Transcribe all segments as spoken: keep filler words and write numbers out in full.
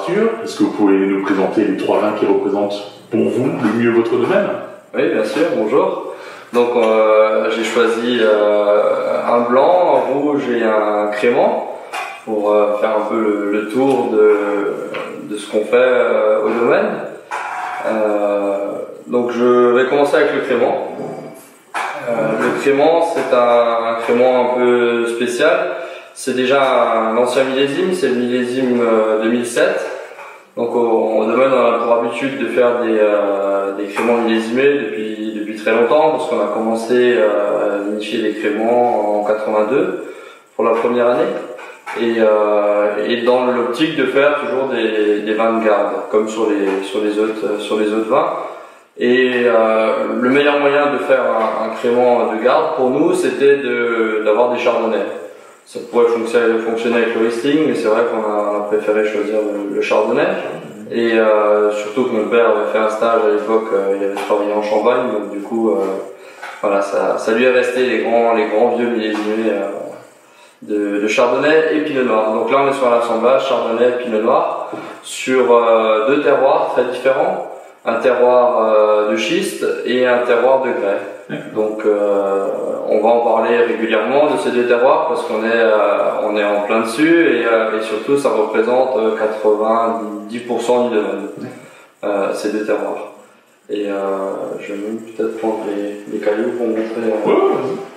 Arthur. Est-ce que vous pouvez nous présenter les trois vins qui représentent pour vous le mieux votre domaine? Oui, bien sûr, bonjour. Donc euh, j'ai choisi euh, un blanc, un rouge et un crément pour euh, faire un peu le, le tour de, de ce qu'on fait euh, au domaine. Euh, donc je vais commencer avec le crément. Euh, le crément, c'est un, un crément un peu spécial. C'est déjà un ancien millésime, c'est le millésime euh, deux mille sept. Donc au, au domaine, on a pour habitude de faire des, euh, des créments millésimés depuis, depuis très longtemps, parce qu'on a commencé euh, à vinifier des créments en quatre-vingt-deux pour la première année. Et, euh, et dans l'optique de faire toujours des, des vins de garde, comme sur les, sur les, autres, sur les autres vins. Et euh, le meilleur moyen de faire un, un crément de garde pour nous, c'était d'avoir des chardonnays. Ça pourrait fonctionner, fonctionner avec le Riesling, mais c'est vrai qu'on a, a préféré choisir le, le chardonnay. Et euh, surtout que mon père avait fait un stage à l'époque, euh, il avait travaillé en Champagne, donc du coup, euh, voilà, ça, ça lui est resté les grands, les grands vieux millésimés euh, de, de chardonnay et pinot noir. Donc là, on est sur un assemblage chardonnay et pinot noir sur euh, deux terroirs très différents. Un terroir euh, de schiste et un terroir de grès. Donc euh, on va en parler régulièrement de ces deux terroirs parce qu'on est, euh, on est en plein dessus et, euh, et surtout ça représente euh, quatre-vingt-dix pour cent du domaine, euh, ces deux terroirs. Et euh, je vais même peut-être prendre les, les cailloux pour montrer. Euh, ouais.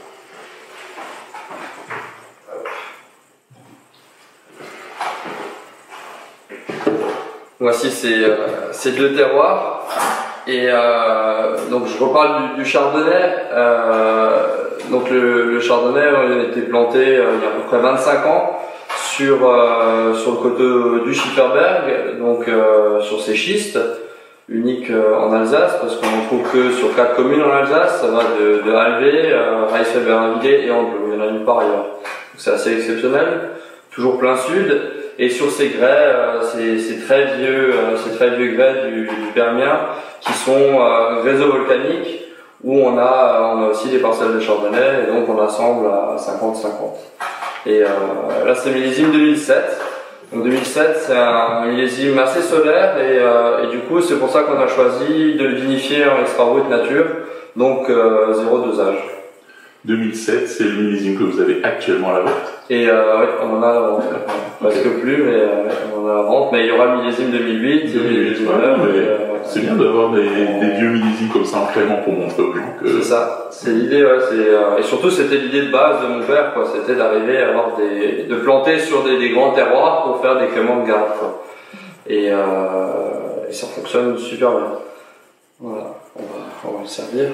Voici ces, euh, ces deux terroirs. Et euh, donc je reparle du, du chardonnay. Euh, donc le, le chardonnay il a été planté euh, il y a à peu près vingt-cinq ans sur, euh, sur le côté du Schifferberg, donc euh, sur ces schistes, uniques euh, en Alsace, parce qu'on ne trouve que sur quatre communes en Alsace. Ça va de, de Halvé, euh, Reisfeldt-Bernavillers et Anglo. Il y en a nulle part ailleurs. C'est assez exceptionnel. Toujours plein sud. Et sur ces grès, euh, c'est très vieux, euh, ces très vieux grès du, du Permien qui sont euh, réseaux-volcaniques où on a, on a aussi des parcelles de chardonnay et donc on assemble à cinquante cinquante. Et euh, là c'est millésime deux mille sept. Donc deux mille sept c'est un millésime assez solaire et, euh, et du coup c'est pour ça qu'on a choisi de le vinifier en extra brut nature, donc euh, zéro dosage. deux mille sept, c'est le millésime que vous avez actuellement à la vente. Et euh, oui, on en a à la vente. Presque okay. plus, mais euh, on en a à la vente. Mais il y aura le millésime deux mille huit. deux mille huit, ouais, euh, c'est bien d'avoir des, des vieux millésimes comme ça en crément pour montrer aux gens que... C'est ça, c'est l'idée, ouais. Euh, et surtout, c'était l'idée de base de mon père, quoi. C'était d'arriver à avoir des... de planter sur des, des grands terroirs pour faire des créments de garde, quoi. Et, euh, et ça fonctionne super bien. Voilà, on va, on va le servir.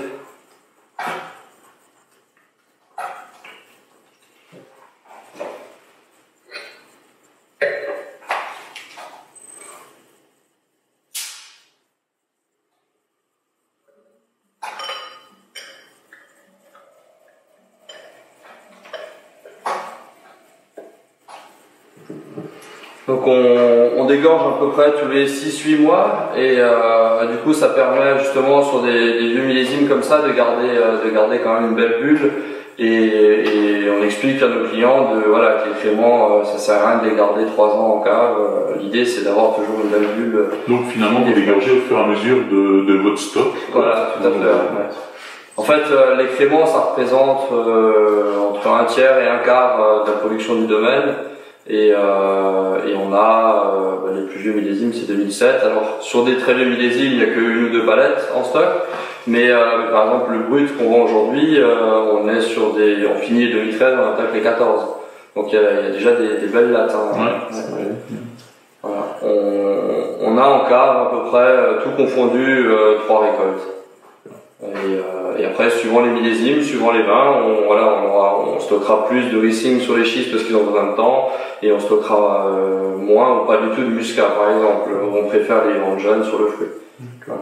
Donc on, on dégorge à peu près tous les six huit mois et euh, du coup ça permet justement sur des, des vieux millésimes comme ça de garder, euh, de garder quand même une belle bulle et, et on explique à nos clients de, voilà, que les créments euh, ça sert à rien de les garder trois ans en cave. Euh, L'idée c'est d'avoir toujours une belle bulle. Donc finalement vous dégorgez au fur et à mesure de, de votre stock. Voilà, tout à fait. Ouais. En fait euh, les créments ça représente euh, entre un tiers et un quart euh, de la production du domaine. Et, euh, et on a euh, bah, les plus vieux millésimes c'est deux mille sept. Alors sur des très vieux millésimes il n'y a que une ou deux palettes en stock, mais euh, par exemple le brut qu'on vend aujourd'hui euh, on est sur des, on finit deux mille treize, on attaque les quatorze, donc il y, y a déjà des, des belles lattes, hein. Ouais, ouais. Voilà. On, on a en cave à peu près tout confondu euh, trois récoltes. Et, euh, et après, suivant les millésimes, suivant les vins, on, voilà, on, aura, on stockera plus de Riesling sur les schistes parce qu'ils ont besoin de temps, et on stockera euh, moins ou pas du tout de muscat, par exemple. On préfère les vendre jeunes sur le fruit. Voilà.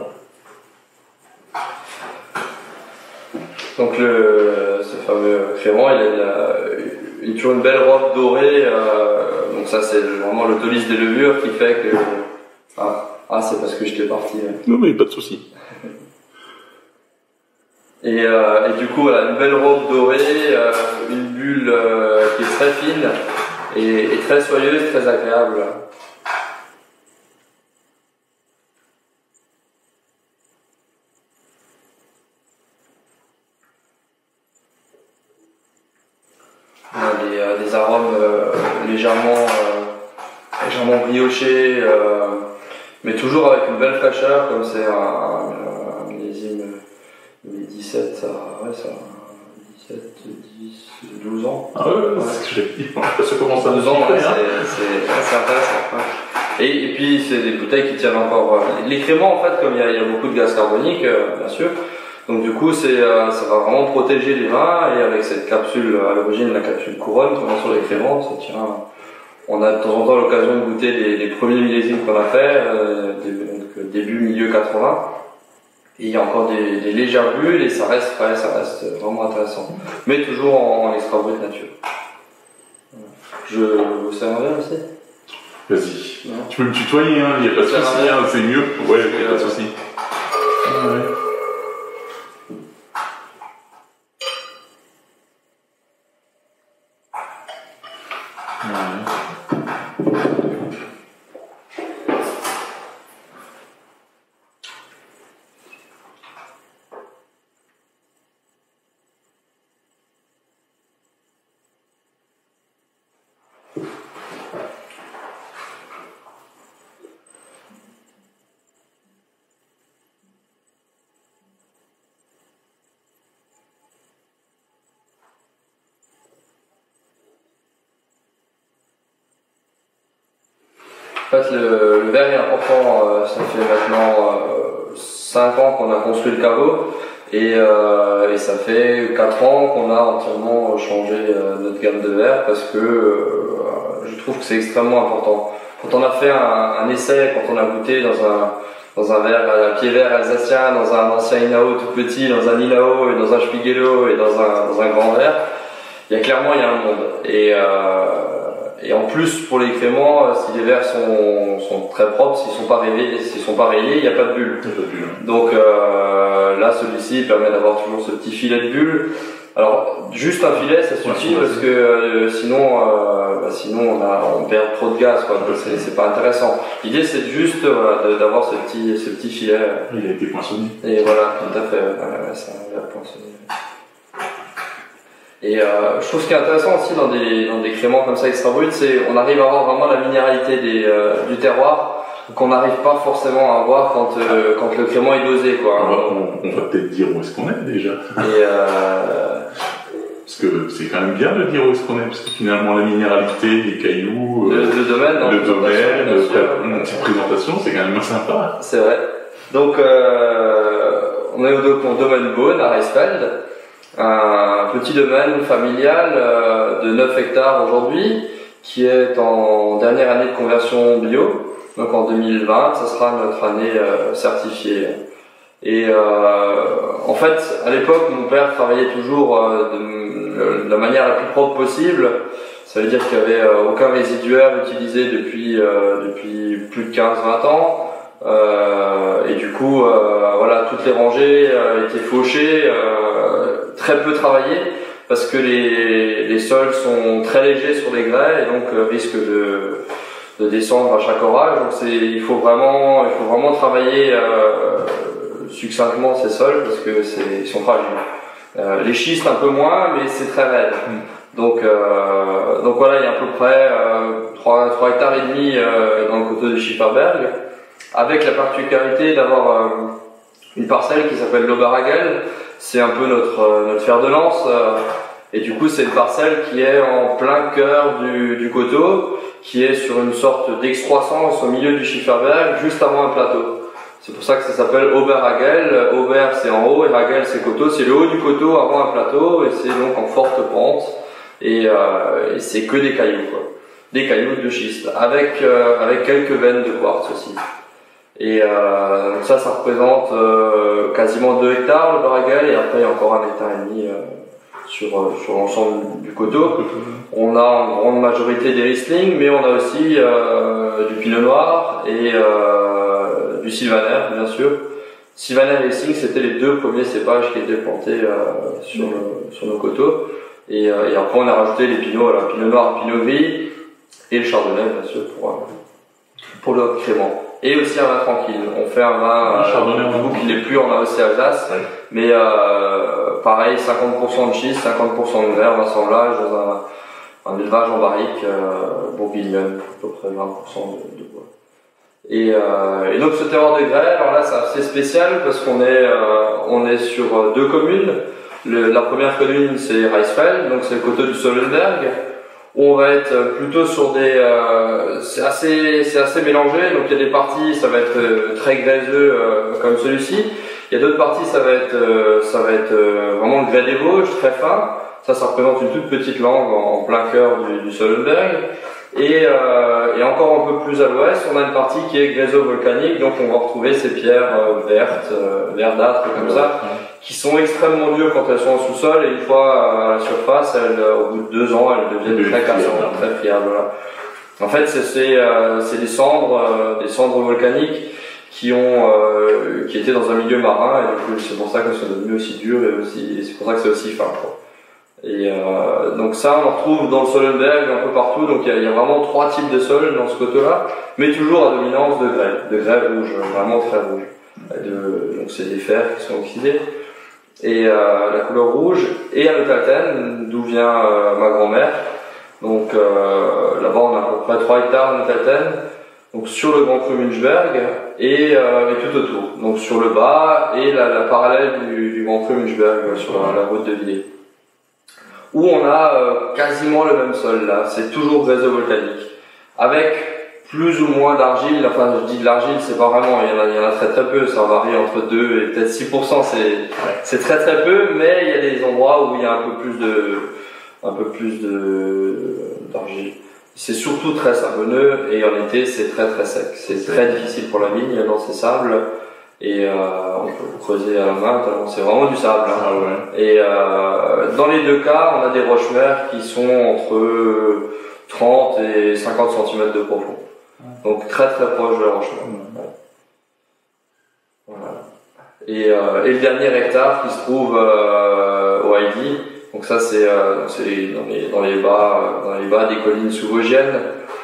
Donc le, ce fameux crément, il a une, une, toujours une belle robe dorée. Euh, donc ça, c'est vraiment l'autolyse des levures qui fait que... Ah, ah c'est parce que j'étais parti. Hein. Non mais pas de souci. Et, euh, et du coup, voilà, une belle robe dorée, euh, une bulle euh, qui est très fine et, et très soyeuse, très agréable. des, euh, des arômes euh, légèrement, euh, légèrement briochés, euh, mais toujours avec une belle fraîcheur, comme c'est un, un, un millésime dix-sept, ça, ouais, ça, dix-sept, dix, douze ans. Ah ouais, ouais. C'est ce que j'ai dit. Ça commence à douze ans, chiffrer, ouais, hein. c'est intéressant. Ouais. Et, et puis, c'est des bouteilles qui tiennent encore. Les créments, en fait, comme il y a, il y a beaucoup de gaz carbonique, euh, bien sûr, donc du coup, c'est, euh, ça va vraiment protéger les vins, et avec cette capsule, à l'origine, la capsule couronne, comme sur les créments, ça tient. On a de temps en temps l'occasion de goûter les, les premiers millésimes qu'on a fait, euh, donc, début, milieu quatre-vingts. Et il y a encore des, des légères bulles, et ça reste frais, ça reste vraiment intéressant. Mais toujours en, en extra brut nature. Je vous sers un verre aussi? Vas-y. Non. Tu peux me tutoyer, hein, il n'y a pas de souci, hein, c'est mieux. Ouais, il n'y a pas de souci. Ah, ouais. En fait, le, le verre est important, euh, ça fait maintenant euh, cinq ans qu'on a construit le caveau, et, euh, et ça fait quatre ans qu'on a entièrement changé euh, notre gamme de verres, parce que euh, je trouve que c'est extrêmement important. Quand on a fait un, un essai, quand on a goûté dans un, dans un verre, un pied vert alsacien, dans un ancien Inao tout petit, dans un Inao et dans un Spiegello et dans un, dans un grand verre, il y a clairement il y a un monde. Et, euh, et en plus pour les créments, si les verres sont, sont très propres, s'ils sont pas rayés, s'ils sont pas rayés, il n'y a pas de bulle. Donc euh, là, celui-ci permet d'avoir toujours ce petit filet de bulle. Alors juste un filet, ça suffit, parce que euh, sinon, euh, bah, sinon on, a, on perd trop de gaz, quoi. Donc c'est, c'est pas intéressant. L'idée c'est juste voilà, d'avoir ce petit, ce petit filet. Il a été poinçonné. Et voilà, tout à fait. Ouais, c'est un verre poinçonné. Et euh, je trouve ce qui est intéressant aussi dans des, dans des créments comme ça extra bruts, c'est on arrive à avoir vraiment la minéralité des, euh, du terroir qu'on n'arrive pas forcément à avoir quand, euh, quand le crément est dosé, quoi. On va, on, on va peut-être dire où est-ce qu'on est déjà. Et euh... Parce que c'est quand même bien de dire où est-ce qu'on est, parce que finalement la minéralité, les cailloux, le, le domaine, le domaine, bien sûr, une petite présentation, c'est quand même sympa. C'est vrai. Donc euh, on est au, au domaine Beaune à Reisfeld, un petit domaine familial euh, de neuf hectares aujourd'hui, qui est en dernière année de conversion bio. Donc en deux mille vingt, ça sera notre année euh, certifiée. Et euh, en fait, à l'époque, mon père travaillait toujours euh, de, de la manière la plus propre possible. Ça veut dire qu'il n'y avait euh, aucun résiduaire utilisé depuis euh, depuis plus de quinze vingt ans. Euh, et du coup, euh, voilà, toutes les rangées euh, étaient fauchées, euh, très peu travaillées, parce que les, les sols sont très légers sur les grès, et donc euh, risquent de, de descendre à chaque orage. Donc c'est, il faut vraiment, il faut vraiment travailler euh, succinctement ces sols, parce que c'est, ils sont fragiles. Euh, les schistes un peu moins, mais c'est très raide. Mm. Donc, euh, donc voilà, il y a à peu près euh, trois hectares et demi euh, dans le coteau de Schifferberg, avec la particularité d'avoir euh, une parcelle qui s'appelle l'Oberhagel. C'est un peu notre, euh, notre fer de lance, euh, et du coup c'est une parcelle qui est en plein cœur du, du coteau, qui est sur une sorte d'excroissance au milieu du Schifferberg, juste avant un plateau. C'est pour ça que ça s'appelle Oberhagel. Ober c'est en haut et Hagel c'est coteau, c'est le haut du coteau avant un plateau, et c'est donc en forte pente, et, euh, et c'est que des cailloux, quoi. Des cailloux de schiste, avec, euh, avec quelques veines de quartz aussi. Et euh, donc ça, ça représente euh, quasiment deux hectares le Baragel, et après il y a encore un hectare et demi euh, sur, euh, sur l'ensemble du coteau. On a en grande majorité des Riesling, mais on a aussi euh, du Pinot Noir et euh, du Sylvaner, bien sûr. Sylvaner et Riesling, c'était les deux premiers cépages qui étaient plantés euh, sur, le, sur nos coteaux. Et, euh, et après on a rajouté les Pinots, alors Pinot Noir, Pinot Gris et le Chardonnay, bien sûr, pour, euh, pour le crément. Et aussi un vin tranquille. On fait un vin euh, du coup qui n'est plus en A O C Alsace, ouais. Mais euh, pareil, cinquante pour cent de schiste, cinquante pour cent de verre, d'assemblage dans un, un élevage en barrique euh, bourguignonne, à peu près vingt pour cent de, de bois. Et, euh, et donc ce terroir de grès, alors là c'est assez spécial parce qu'on est, euh, on est sur deux communes. Le, la première commune c'est Reisfeld, donc c'est le coteau du Sollenberg, où on va être plutôt sur des, euh, c'est assez, c'est assez mélangé. Donc il y a des parties, ça va être euh, très graiseux euh, comme celui-ci. Il y a d'autres parties, ça va être, euh, ça va être euh, vraiment le grès des Vosges, très fin. Ça, ça représente une toute petite langue en, en plein cœur du, du Sollenberg. Et, euh, et encore un peu plus à l'ouest, on a une partie qui est gréso-volcanique, donc on va retrouver ces pierres euh, vertes, euh, verdâtres comme ça, qui sont extrêmement dures quand elles sont en sous-sol, et une fois à la surface, elles, au bout de deux ans, elles deviennent très cassantes, très friables. Voilà. En fait, c'est euh, des cendres, euh, des cendres volcaniques qui ont, euh, qui étaient dans un milieu marin, et du coup, c'est pour ça qu'elles sont devenues aussi dures et aussi, c'est pour ça que c'est aussi fin, quoi. Et euh, donc ça, on en retrouve dans le Sollenberg un peu partout. Donc il y, y a vraiment trois types de sols dans ce coteau-là, mais toujours à dominance de grès, de grès rouge, vraiment très rouge. De, donc c'est des fers qui sont oxydés et euh, la couleur rouge. Et à Neutalten, d'où vient euh, ma grand-mère. Donc euh, là-bas, on a à peu près trois hectares à Neutalten. Donc sur le Grand Cru Münchberg et, euh, et tout autour. Donc sur le bas et la, la parallèle du, du Grand Cru Münchberg sur la, la route de Villers, où on a euh, quasiment le même sol là, c'est toujours gréso-volcanique, avec plus ou moins d'argile. Enfin, je dis de l'argile, c'est pas vraiment, il y, en a, il y en a très très peu, ça varie entre deux et peut-être six pour cent, c'est c'est très très peu, mais il y a des endroits où il y a un peu plus de un peu plus de d'argile. C'est surtout très sablonneux et en été c'est très très sec, c'est très difficile pour la vigne dans ces sables. Et euh, on peut creuser à la main, c'est vraiment du sable. Hein. Ah ouais. Et euh, dans les deux cas, on a des roches-mères qui sont entre trente et cinquante centimètres de profond. Donc très très proche de la roche-mère. Ouais. Voilà. Et, euh, et le dernier hectare qui se trouve euh, au Heidi, donc ça c'est euh, dans les, dans les bas, dans les bas des collines sous-vosgiennes.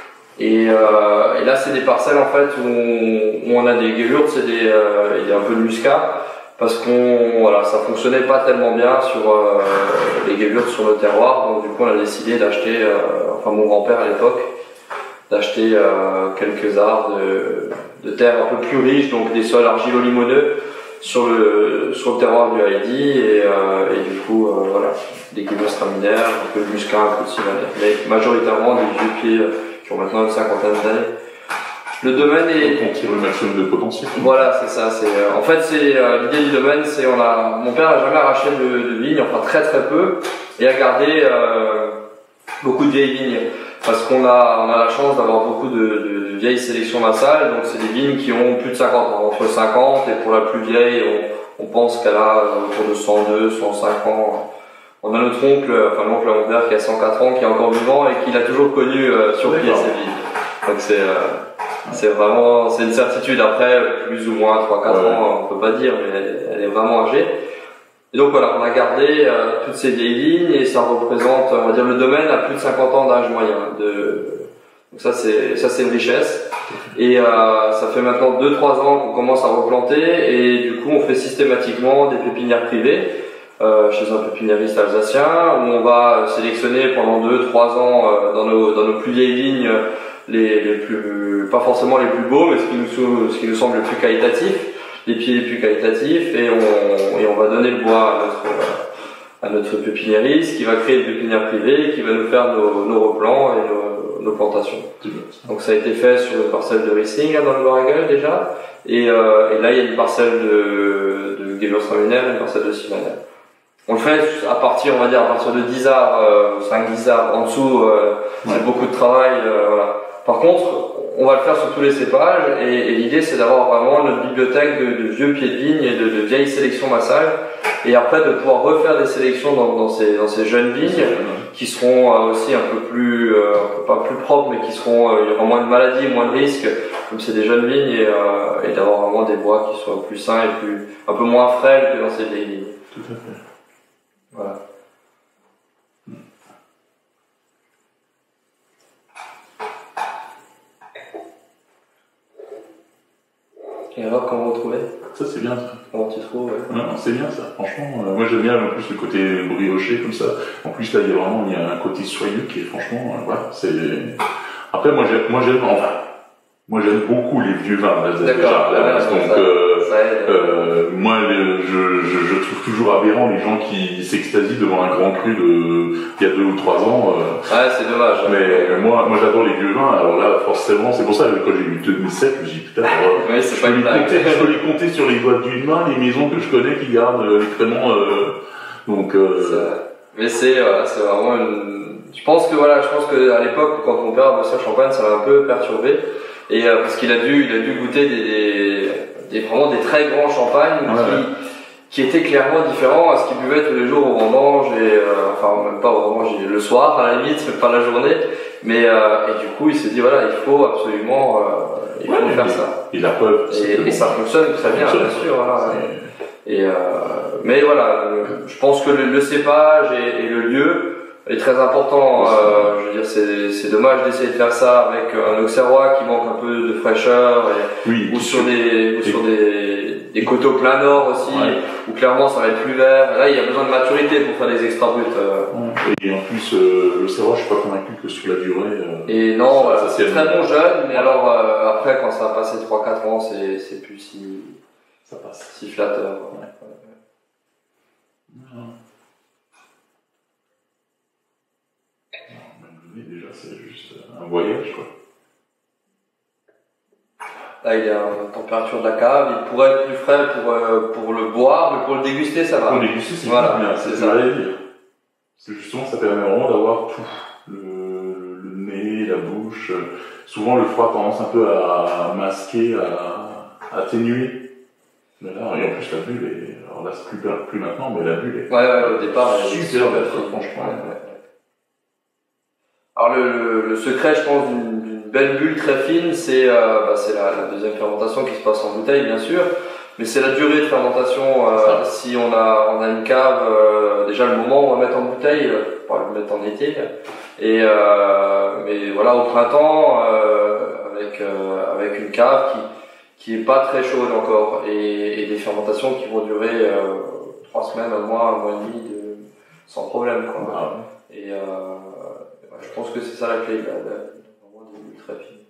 Et, euh, et là, c'est des parcelles en fait où on, où on a des guélurtes, c'est des, euh, il y a un peu de muscat, parce qu'on, voilà, ça fonctionnait pas tellement bien sur euh, les guélurtes sur le terroir, donc du coup on a décidé d'acheter, euh, enfin mon grand-père à l'époque, d'acheter euh, quelques arts de, de terre un peu plus riches, donc des sols argilo-limoneux sur le sur le terroir du Heidi, et, euh, et du coup euh, voilà, des guélurtes straminaires, un peu de muscat, un peu de civanet, mais majoritairement des vieux pieds qui ont maintenant une cinquantaine d'années. Le domaine est... Donc on tire le maximum de potentiel. Voilà, c'est ça. C'est, euh, en fait, c'est euh, l'idée du domaine, c'est on a, mon père n'a jamais arraché de, de vignes, enfin très très peu, et a gardé euh, beaucoup de vieilles vignes, parce qu'on a, on a la chance d'avoir beaucoup de, de, de vieilles sélections massales. Donc c'est des vignes qui ont plus de cinquante ans, entre cinquante, et pour la plus vieille, on, on pense qu'elle a autour de cent deux, cent cinq ans. On a notre oncle, enfin l'oncle à mon père qui a cent quatre ans, qui est encore vivant et qui l'a toujours connu euh, sur pied ces vignes. Donc c'est euh, c'est vraiment, c'est une certitude. Après, plus ou moins trois quatre ouais. ans, on peut pas dire, mais elle, elle est vraiment âgée. Et donc voilà, on a gardé euh, toutes ces vieilles vignes et ça représente, on va dire, le domaine a plus de cinquante ans d'âge moyen. De... Donc ça c'est ça c'est une richesse. Et euh, ça fait maintenant deux trois ans qu'on commence à replanter et du coup on fait systématiquement des pépinières privées. Euh, chez un pépiniériste alsacien, où on va sélectionner pendant deux trois ans euh, dans nos dans nos plus vieilles vignes les les plus, pas forcément les plus beaux, mais ce qui nous ce qui nous semble le plus qualitatif, les pieds les plus qualitatifs, et on et on va donner le bois à notre à notre pépiniériste qui va créer une pépinière privée qui va nous faire nos nos replants et nos, nos plantations. Donc ça a été fait sur une parcelle de Riesling dans le Loiregueul déjà, et euh, et là il y a une parcelle de de Gewürztraminer et une parcelle de Sylvaner. On le fait à partir, on va dire, à partir de dix arts, euh, cinq dix arts. En dessous, euh, ouais. c'est beaucoup de travail, euh, voilà. Par contre, on va le faire sur tous les cépages, et, et l'idée c'est d'avoir vraiment notre bibliothèque de, de vieux pieds de vigne et de, de vieilles sélections massales, et après de pouvoir refaire des sélections dans, dans, ces, dans ces jeunes vignes, qui seront euh, aussi un peu plus, euh, pas plus propres, mais qui seront, euh, il y aura moins de maladies, moins de risques, comme c'est des jeunes vignes, et, euh, et d'avoir vraiment des bois qui soient plus sains et plus, un peu moins frêles que dans ces vieilles vignes. Tout à fait. Voilà. Et alors, comment vous trouvez? Ça, c'est bien, ça. Comment tu trouves? Ouais. Non, c'est bien, ça. Franchement, euh, moi, j'aime bien, en plus, le côté brioché, comme ça. En plus, là, il y a vraiment, il y a un côté soyeux qui est, franchement, euh, voilà, c'est... Après, moi, j'aime, moi, j'aime, enfin, moi, j'aime beaucoup les vieux vins, là, D'accord, là, là, donc, ça, euh, ça aide. euh, moi, le, je, je, je trouve toujours aberrant les gens qui s'extasient devant un grand cru de, il y a deux ou trois ans, euh, Ouais, c'est dommage. mais moi, moi j'adore les vieux vins, alors là, forcément, c'est pour ça que quand j'ai eu deux mille sept, je me suis dit, putain, alors, Oui, c'est je, pas peux une les blague. compter, je peux les compter sur les doigts d'une main, les maisons que je connais qui gardent euh, les créments, euh, donc, euh, C'est- Mais c'est, voilà, c'est vraiment une. Je pense que voilà, je pense que à l'époque, quand mon père bossait à Champagne, ça l'a un peu perturbé, et euh, parce qu'il a dû, il a dû goûter des, des, des vraiment des très grands champagnes Ouais, qui, ouais. qui étaient clairement différents à ce qu'il buvait tous les jours au vendange et euh, enfin même pas au vendange, le soir à la limite, mais pas la journée. Mais euh, et du coup, il s'est dit voilà, il faut absolument, euh, il faut Ouais, faire mais- ça. et la preuve, c'est Et, que et bon, ça fonctionne très bien, fonctionne. bien sûr. Voilà. c'est- Et euh, mais voilà, le- je pense que le, le cépage et, et le lieu est très important. Euh, je veux dire, c'est c'est dommage d'essayer de faire ça avec un auxerrois qui manque un peu de fraîcheur et, oui, ou qui- sur des ou et- sur des des coteaux plein nord aussi Ouais. où clairement ça va être plus vert. Là, il y a besoin de maturité pour faire des extra bruts. Euh. Et en plus, euh, le Serrois, je suis pas convaincu que sur la durée. Euh, Et non, Ça, voilà, ça, c'est c'est très un- bon jeune, mais alors euh, après quand ça a passé trois quatre ans, c'est c'est plus si ça passe. si flatteur. Ouais. Non. Non, mais déjà, c'est juste un voyage, quoi. Là, il est à la température de la cave. Il pourrait être plus frais pour, euh, pour le boire, mais pour le déguster, ça va. Pour déguster, c'est Voilà, bien, c'est c'est ça. ça que j'allais dire. Parce que justement, ça permet vraiment d'avoir tout. Le, le nez, la bouche. Souvent, le froid a tendance un peu à masquer, à, à atténuer. Mais là, et en plus, la bulle est. Alors là, c'est plus, plus maintenant, mais la bulle est. Ouais, ouais, au départ, elle est Super belle, fine. franchement. Ouais, ouais. Alors, le, le, le secret, je pense, d'une d'une belle bulle très fine, c'est euh, bah, c'est la, la deuxième fermentation qui se passe en bouteille, bien sûr. Mais c'est la durée de fermentation. Euh, si on a, on a une cave, euh, déjà le moment où on va mettre en bouteille, euh, on va le mettre en été. Et euh, mais voilà, au printemps, euh, avec euh, avec une cave qui qui est pas très chaude encore, et, et des fermentations qui vont durer euh, trois semaines, un mois, un mois et demi, de, sans problème, quoi. Ah, ouais. Et euh, ouais, je pense que c'est ça la clé, là, vraiment des bulles très fines.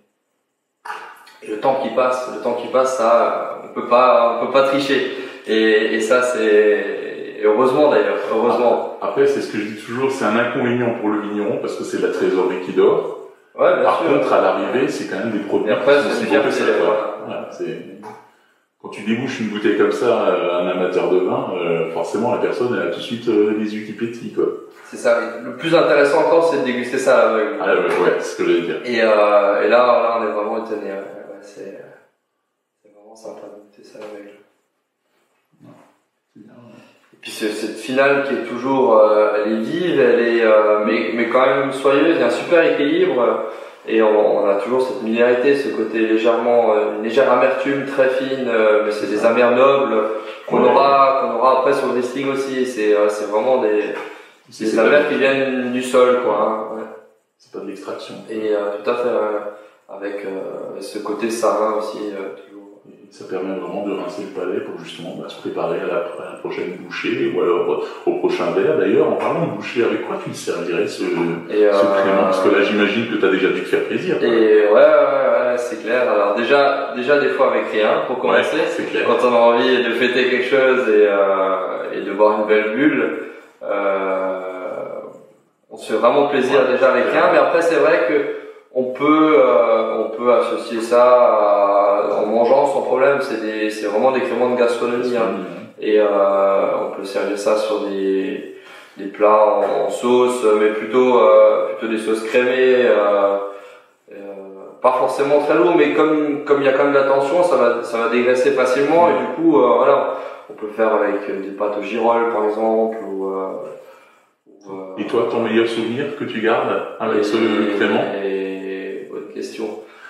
Et le temps qui passe, le temps qui passe, ça, on peut pas, on peut pas tricher. Et, et ça, c'est et heureusement d'ailleurs, heureusement. Après, c'est ce que je dis toujours, c'est un inconvénient pour le vigneron parce que c'est la trésorerie qui dort. Ouais, bien Par sûr. contre, à l'arrivée, c'est quand même des produits Et après, qui sont c'est si une bons que fierté, ça, quoi. voilà. Voilà, c'est... Quand tu débouches une bouteille comme ça à un amateur de vin, euh, forcément, la personne, elle a tout de suite euh, les yeux qui pétillent, quoi. C'est ça. Le plus intéressant encore, c'est de déguster ça à l'aveugle. Ah ouais, ouais, c'est ce que j'allais dire. Et, euh, et là, là, on est vraiment étonné. Ouais. Ouais, c'est, c'est vraiment sympa de goûter ça à l'aveugle. C'est bien, ouais. Et puis c'est, cette finale qui est toujours, euh, elle est vive, elle est, euh, mais, mais quand même soyeuse. Il y a un super équilibre. Et on, on a toujours cette minéralité, ce côté légèrement, euh, une légère amertume très fine, euh, mais c'est des amers nobles qu'on Ouais. aura, qu'on aura après sur le Riesling aussi. C'est, euh, c'est vraiment des, C'est, des c'est amers pas, qui viennent du sol, quoi. Hein, ouais. c'est pas de l'extraction. Et euh, tout à fait, euh, avec euh, ce côté sarin aussi, euh, toujours. Et ça permet vraiment de rincer le palais pour justement bah, se préparer à la, à la prochaine bouchée ou alors au prochain verre. D'ailleurs, en parlant de bouchée, avec quoi tu le servirais ce, Et, euh, ce crément? Parce que là, j'imagine que tu as déjà dû te faire plaisir. Quoi. Et ouais, ouais, ouais, c'est clair. Alors déjà, déjà des fois avec rien pour commencer. Ouais, c'est clair. Quand on a envie de fêter quelque chose et, euh, et de boire une belle bulle, euh, on se fait vraiment plaisir Ouais, déjà avec c'est rien. clair. Mais après, c'est vrai que on peut, euh, on peut associer ça à, en mangeant sans problème. C'est des, c'est vraiment des créments de gastronomie. Hein. Et euh, on peut servir ça sur des, des plats en, en sauce, mais plutôt, euh, plutôt des sauces crémées. Euh, euh, pas forcément très lourd, mais comme comme il y a quand même de la tension, ça va ça va dégraisser facilement. Et du coup, euh, voilà, on peut le faire avec des pâtes au girolles par exemple. Ou, euh, ou, euh, Et toi, ton meilleur souvenir que tu gardes avec et, ce crément? Et bonne question.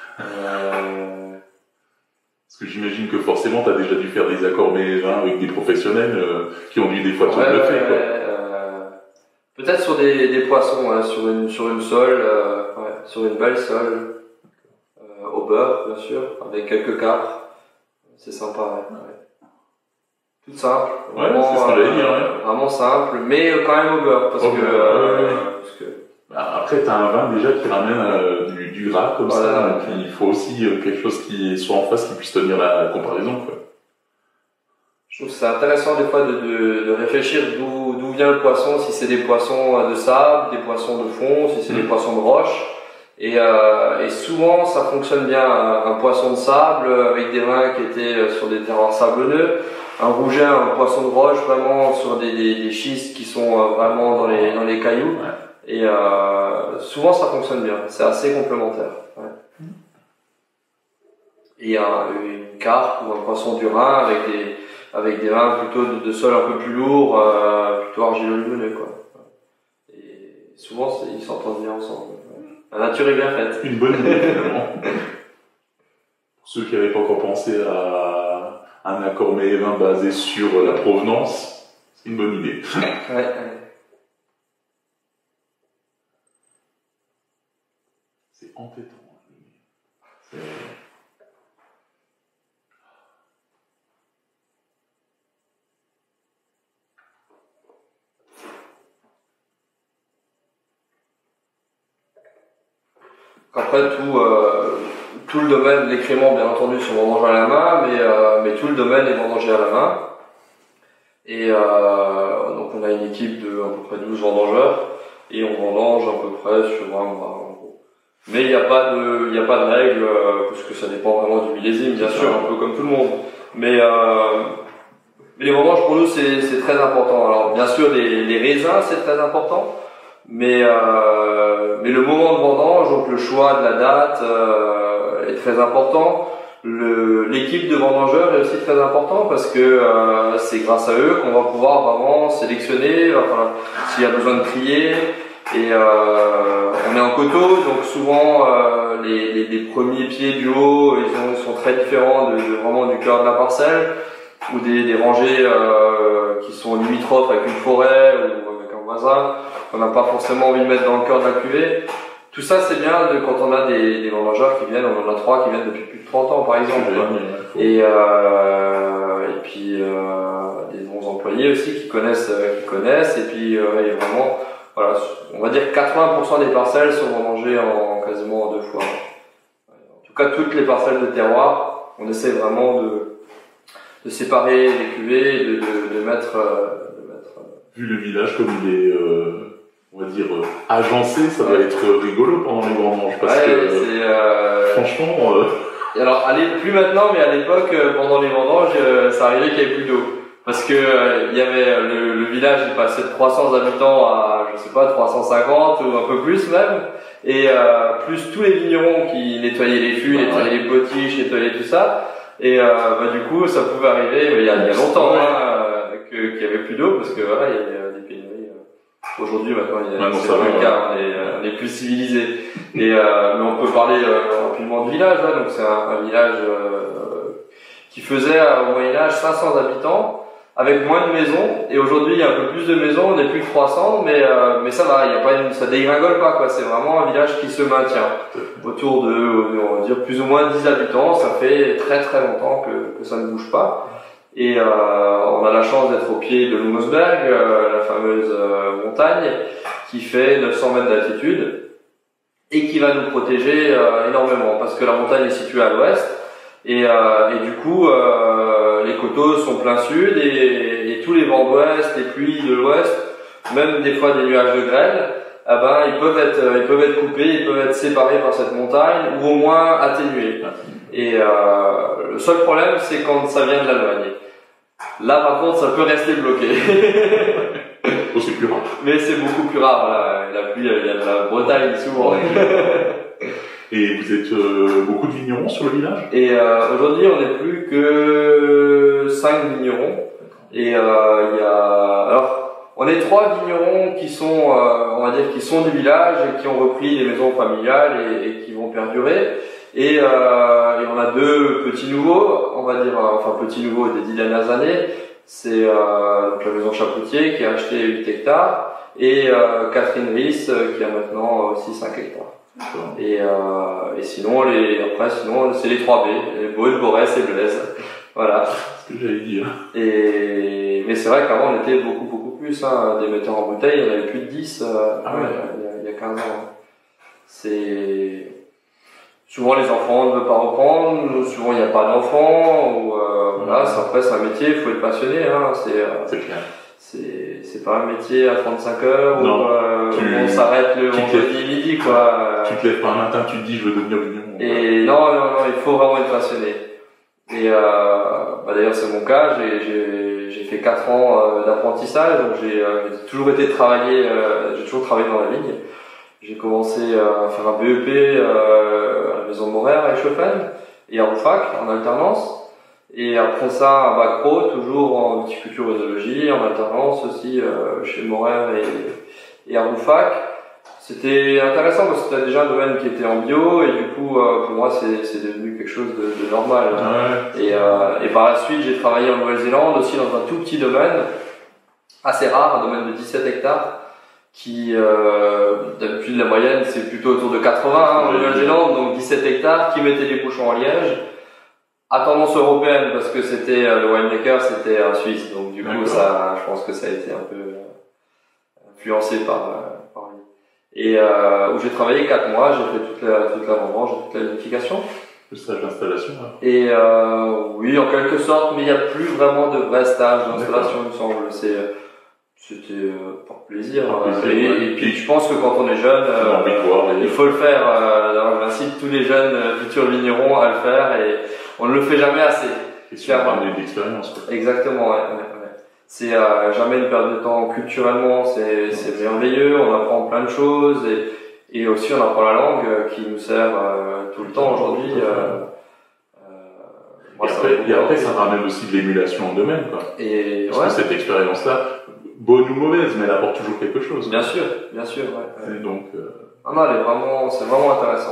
Euh, Parce que j'imagine que forcément, tu as déjà dû faire des accords mets-vins avec des professionnels euh, qui ont dû des fois te ouais, bluffer. ouais, Quoi. euh, peut-être sur des, des poissons, ouais, sur une sur une sole, euh, ouais, sur une belle sole, euh, au beurre bien sûr, avec quelques capres. c'est sympa, ouais. ouais. Tout simple. Ouais, c'est ce que j'allais dire, ouais. Vraiment simple, mais quand même au beurre, parce au que, beurre, euh, ouais, ouais. parce que après, tu as un vin déjà qui ramène euh, du, du gras comme voilà. ça, donc il faut aussi euh, quelque chose qui soit en face qui puisse tenir la, la comparaison, quoi. Je trouve que c'est intéressant des fois de, de, de réfléchir d'où d'où vient le poisson, si c'est des poissons de sable, des poissons de fond, si c'est mmh. des poissons de roche. Et, euh, et souvent ça fonctionne bien, un, un poisson de sable avec des vins qui étaient sur des terroirs sablonneux, un rouget, un poisson de roche vraiment sur des, des, des schistes qui sont vraiment dans les, dans les cailloux. Ouais. Et euh, souvent ça fonctionne bien, c'est assez complémentaire. Ouais. Et un, une carpe ou un poisson du Rhin avec des avec des vins plutôt de, de sol un peu plus lourd, euh, plutôt argilo-limoneux, quoi. Et souvent ils s'entendent bien ensemble. La nature est bien faite. Une bonne idée finalement. Pour ceux qui n'avaient pas encore pensé à un accord mets et vin basé sur la provenance, c'est une bonne idée. Ouais, ouais. C'est entêtant. C'est... Après tout, euh, tout le domaine, les créments bien entendu sont vendangés à la main, mais, euh, mais tout le domaine est vendangé à la main. Et euh, donc on a une équipe de à peu près douze vendangeurs et on vendange à peu près sur un mois en gros. Mais il n'y a pas de, il n'y a pas de règle euh, parce que ça dépend vraiment du millésime, bien sûr, un peu comme tout le monde. Mais, euh, mais les vendanges pour nous c'est, c'est très important. Alors bien sûr les, les raisins c'est très important. Mais, euh, mais le moment de vendange, donc le choix de la date euh, est très important. Le, l'équipe de vendangeurs est aussi très important parce que euh, c'est grâce à eux qu'on va pouvoir vraiment sélectionner, enfin, s'il y a besoin de trier. Et euh, on est en coteau, donc souvent euh, les, les, les premiers pieds du haut ils, ont, ils sont très différents de, de vraiment du cœur de la parcelle ou des, des rangées euh, qui sont limitrophes avec une forêt ou avec un voisin. On n'a pas forcément envie de mettre dans le cœur de la cuvée. Tout ça, c'est bien de, quand on a des, des vendangeurs qui viennent, on en a trois qui viennent depuis plus de trente ans, par exemple. Et, euh, et puis, euh, des bons employés aussi qui connaissent, qui connaissent. Et puis, euh, et vraiment, voilà, on va dire que quatre-vingts pour cent des parcelles sont vendangées en quasiment deux fois. En tout cas, toutes les parcelles de terroir, on essaie vraiment de, de séparer les cuvées, de, de, de mettre, de mettre. Vu le village comme il est, euh, on va dire, euh, agencé, ça va ouais. être rigolo pendant les vendanges parce ouais, que c'est, euh... franchement. Euh... Et alors, allez, plus maintenant, mais à l'époque, pendant les vendanges, ça arrivait qu'il y avait plus d'eau. Parce que euh, il y avait le, le village, il passait de trois cents habitants à, je sais pas, trois cent cinquante ou un peu plus même, et euh, plus tous les vignerons qui nettoyaient les fûts, ouais, nettoyaient ouais. les potiches, nettoyaient tout ça. Et euh, bah du coup, ça pouvait arriver, mais il y a, il y a longtemps, ouais. hein, que, qu'il y avait plus d'eau parce que voilà, il y avait des pénuries. Aujourd'hui, maintenant, il y a, maintenant, c'est plus le cas, on est, on est plus civilisé. Et euh, mais on peut parler euh, rapidement du village. Hein, donc c'est un, un village euh, qui faisait au Moyen Âge cinq cents habitants, avec moins de maisons. Et aujourd'hui, il y a un peu plus de maisons, on est plus de trois cents, mais euh, mais ça va, il y a pas une, ça dégringole pas quoi. C'est vraiment un village qui se maintient autour de, on va dire plus ou moins dix habitants. Ça fait très très longtemps que que ça ne bouge pas. Et euh, on a la chance d'être au pied de Lumosberg, euh, la fameuse euh, montagne qui fait neuf cents mètres d'altitude et qui va nous protéger euh, énormément parce que la montagne est située à l'ouest et, euh, et du coup euh, les coteaux sont plein sud et, et tous les vents d'ouest, les pluies de l'ouest, même des fois des nuages de grêle, eh ben ils peuvent être ils peuvent être coupés, ils peuvent être séparés par cette montagne ou au moins atténués. Et euh, le seul problème c'est quand ça vient de l'Allemagne. Là par contre ça peut rester bloqué. Oh, c'est plus rare. Mais c'est beaucoup plus rare, là. La pluie elle vient de la Bretagne souvent. Et vous êtes euh, beaucoup de vignerons sur le village? Et euh, aujourd'hui on n'est plus que cinq vignerons. Et euh, il y a alors on est trois vignerons qui sont euh, on va dire qui sont du village et qui ont repris les maisons familiales et, et qui vont perdurer. Et, euh, et on a deux petits nouveaux, on va dire, enfin petits nouveaux des dix dernières années. C'est euh, donc la maison Chapoutier qui a acheté huit hectares et euh, Catherine Riss qui a maintenant aussi cinq hectares. Et, euh, et sinon, les, après, sinon, c'est les trois B, les Beaune, Borès et Blaise. Voilà. C'est ce que j'allais dire. Et, mais c'est vrai qu'avant, on était beaucoup, beaucoup plus, hein. Des metteurs en bouteille, il y en avait plus de dix, euh, ah ouais. il, y a, il y a quinze ans. C'est, souvent les enfants ne veulent pas reprendre, souvent il n'y a pas d'enfants, ou, euh, mmh. voilà, c'est, après c'est un métier, il faut être passionné, hein. C'est, euh, c'est clair. C'est, c'est pas un métier à trente-cinq heures non, où, euh, tu, où on s'arrête le vendredi midi, quoi. Tu te lèves pas un matin, tu te dis je veux devenir vigneron. Et non, non, non, il faut vraiment être passionné. Et euh, bah d'ailleurs c'est mon cas, j'ai, j'ai, j'ai fait quatre ans euh, d'apprentissage, donc j'ai, euh, j'ai toujours été travailler, euh, j'ai toujours travaillé dans la vigne. J'ai commencé euh, à faire un B E P euh, à la maison Morer à Eschhofen et à Roufac en alternance. Et après ça, un bac pro, toujours en viticulture et œnologie, en alternance aussi euh, chez Morer et, et à Roufac. C'était intéressant parce que c'était déjà un domaine qui était en bio et du coup, euh, pour moi, c'est, c'est devenu quelque chose de, de normal. Ouais. Et, euh, et par la suite, j'ai travaillé en Nouvelle-Zélande aussi dans un tout petit domaine, assez rare, un domaine de dix-sept hectares, qui, euh, d'habitude, la moyenne, c'est plutôt autour de quatre-vingts hein, en Nouvelle-Zélande, donc dix-sept hectares, qui mettaient des bouchons en liège. À tendance européenne parce que c'était euh, le winemaker c'était en Suisse, donc du coup ça, je pense que ça a été un peu euh, influencé par, euh, par lui. Et euh, où j'ai travaillé quatre mois, j'ai fait toute la toute la vendange, toute la vinification. Le stage d'installation. Là. Et euh, oui, en quelque sorte, mais il n'y a plus vraiment de vrai stage d'installation, il me semble. C'est c'était euh, par plaisir. Par plaisir et, ouais. et puis je pense que quand on est jeune, euh, envie de voir, il faut le faire. Euh, j'incite tous les jeunes euh, futurs vignerons à le faire et on ne le fait jamais assez. Et sur un année d'expérience. Quoi. Exactement, ouais. ouais, ouais. C'est euh, jamais une perte de temps culturellement, c'est, c'est merveilleux, on apprend plein de choses et, et aussi on apprend la langue euh, qui nous sert euh, tout le temps aujourd'hui. Euh, euh, moi, et, après, et après, ça ramène aussi de l'émulation en domaine. Quoi. Et, Parce ouais. que cette expérience-là, bonne ou mauvaise, mais elle apporte toujours quelque chose. Bien sûr, bien sûr. Ouais, ouais. Et donc, euh... ah non, elle est vraiment, c'est vraiment intéressant.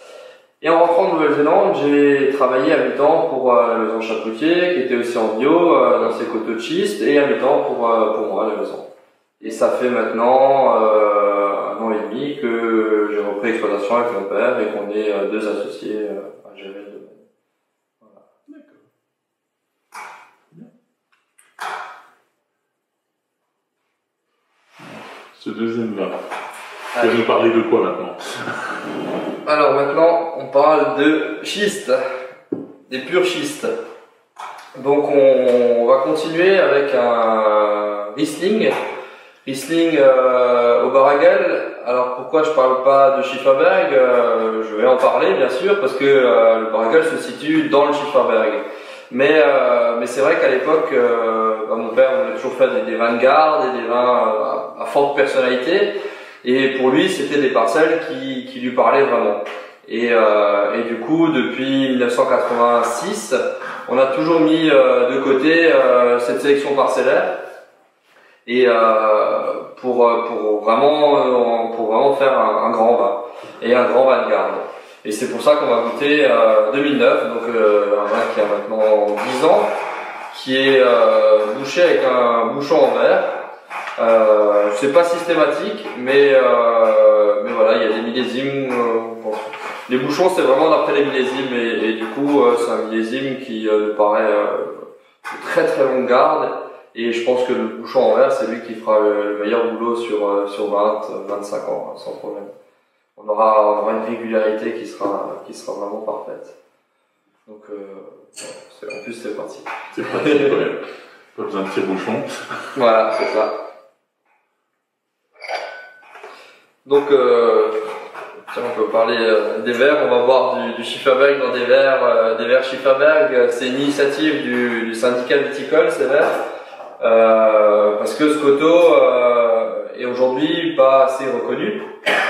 Et en rentrant de Nouvelle-Zélande, j'ai travaillé à mi-temps pour euh, la maison Chapoutier, qui était aussi en bio, euh, dans ses coteaux de schiste, et à mi-temps pour, euh, pour moi, à la maison. Et ça fait maintenant euh, un an et demi que j'ai repris l'exploitation avec mon père et qu'on est euh, deux associés euh, à gérer le domaine. Voilà. D'accord. Ce deuxième vin. Tu vas nous parler de quoi maintenant? Alors maintenant, on parle de schiste, des purs schistes. Donc on va continuer avec un Riesling, Riesling euh, au Barragel. Alors pourquoi je parle pas de Schifferberg? euh, Je vais en parler bien sûr parce que euh, le Barragel se situe dans le Schifferberg. Mais euh, mais c'est vrai qu'à l'époque, euh, bah, mon père voulait toujours faire des, des vins de garde et des vins à, à forte personnalité. Et pour lui, c'était des parcelles qui, qui lui parlaient vraiment. Et, euh, et du coup, depuis mille neuf cent quatre-vingt-six, on a toujours mis euh, de côté euh, cette sélection parcellaire et euh, pour pour vraiment pour vraiment faire un, un grand vin et un grand vin de garde. Et c'est pour ça qu'on va goûter euh, deux mille neuf, donc euh, un vin qui a maintenant dix ans, qui est euh, bouché avec un bouchon en verre. Euh, c'est pas systématique, mais euh, mais voilà, il y a des millésimes. Euh, bon. Les bouchons, c'est vraiment d'après les millésimes, et, et du coup, euh, c'est un millésime qui euh, nous paraît euh, de très très longue garde. Et je pense que le bouchon en verre, c'est lui qui fera le, le meilleur boulot sur euh, sur vingt, vingt-cinq ans, hein, sans problème. On aura, on aura une régularité qui sera qui sera vraiment parfaite. Donc, euh, c'est, en plus, c'est pratique. C'est pratique, ouais. Pas besoin de tire-bouchon. Voilà, c'est ça. Donc, euh, tiens, on peut parler euh, des verres. On va voir du, du Schifferberg dans des verres, euh, des verres Schifferberg. C'est une initiative du, du syndicat viticole, ces verres, euh, parce que ce coteau euh, est aujourd'hui pas assez reconnu.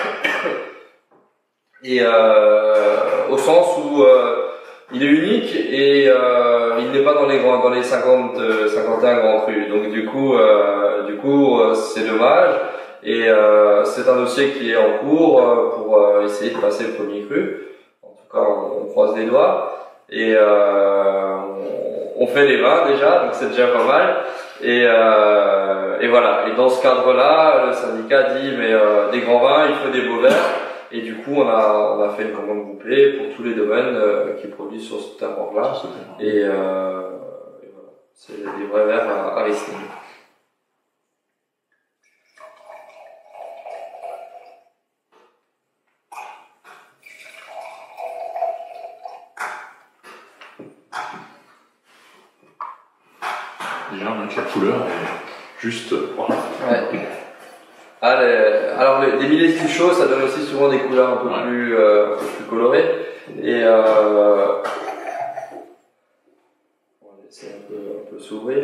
Et euh, au sens où euh, il est unique et euh, il n'est pas dans les grands, dans les cinquante, cinquante et un grands crus. Donc du coup, euh, du coup, euh, c'est dommage. Et euh, c'est un dossier qui est en cours euh, pour euh, essayer de passer le premier cru. En tout cas, on, on croise les doigts. Et euh, on, on fait les vins déjà, donc c'est déjà pas mal. Et, euh, et voilà. Et dans ce cadre-là, le syndicat dit mais euh, des grands vins, il faut des beaux verres. Et du coup, on a, on a fait une commande groupée pour tous les domaines euh, qui produisent sur ce terroir-là. Et, euh, et voilà, c'est des vrais verres à, à Riesling. Déjà, on a que la couleur est juste. Voilà. Ouais. Ah, les, alors les, les millésimes chauds, ça donne aussi souvent des couleurs un peu ouais. plus, euh, un peu plus colorées. Et euh, on va laisser un peu, un peu s'ouvrir.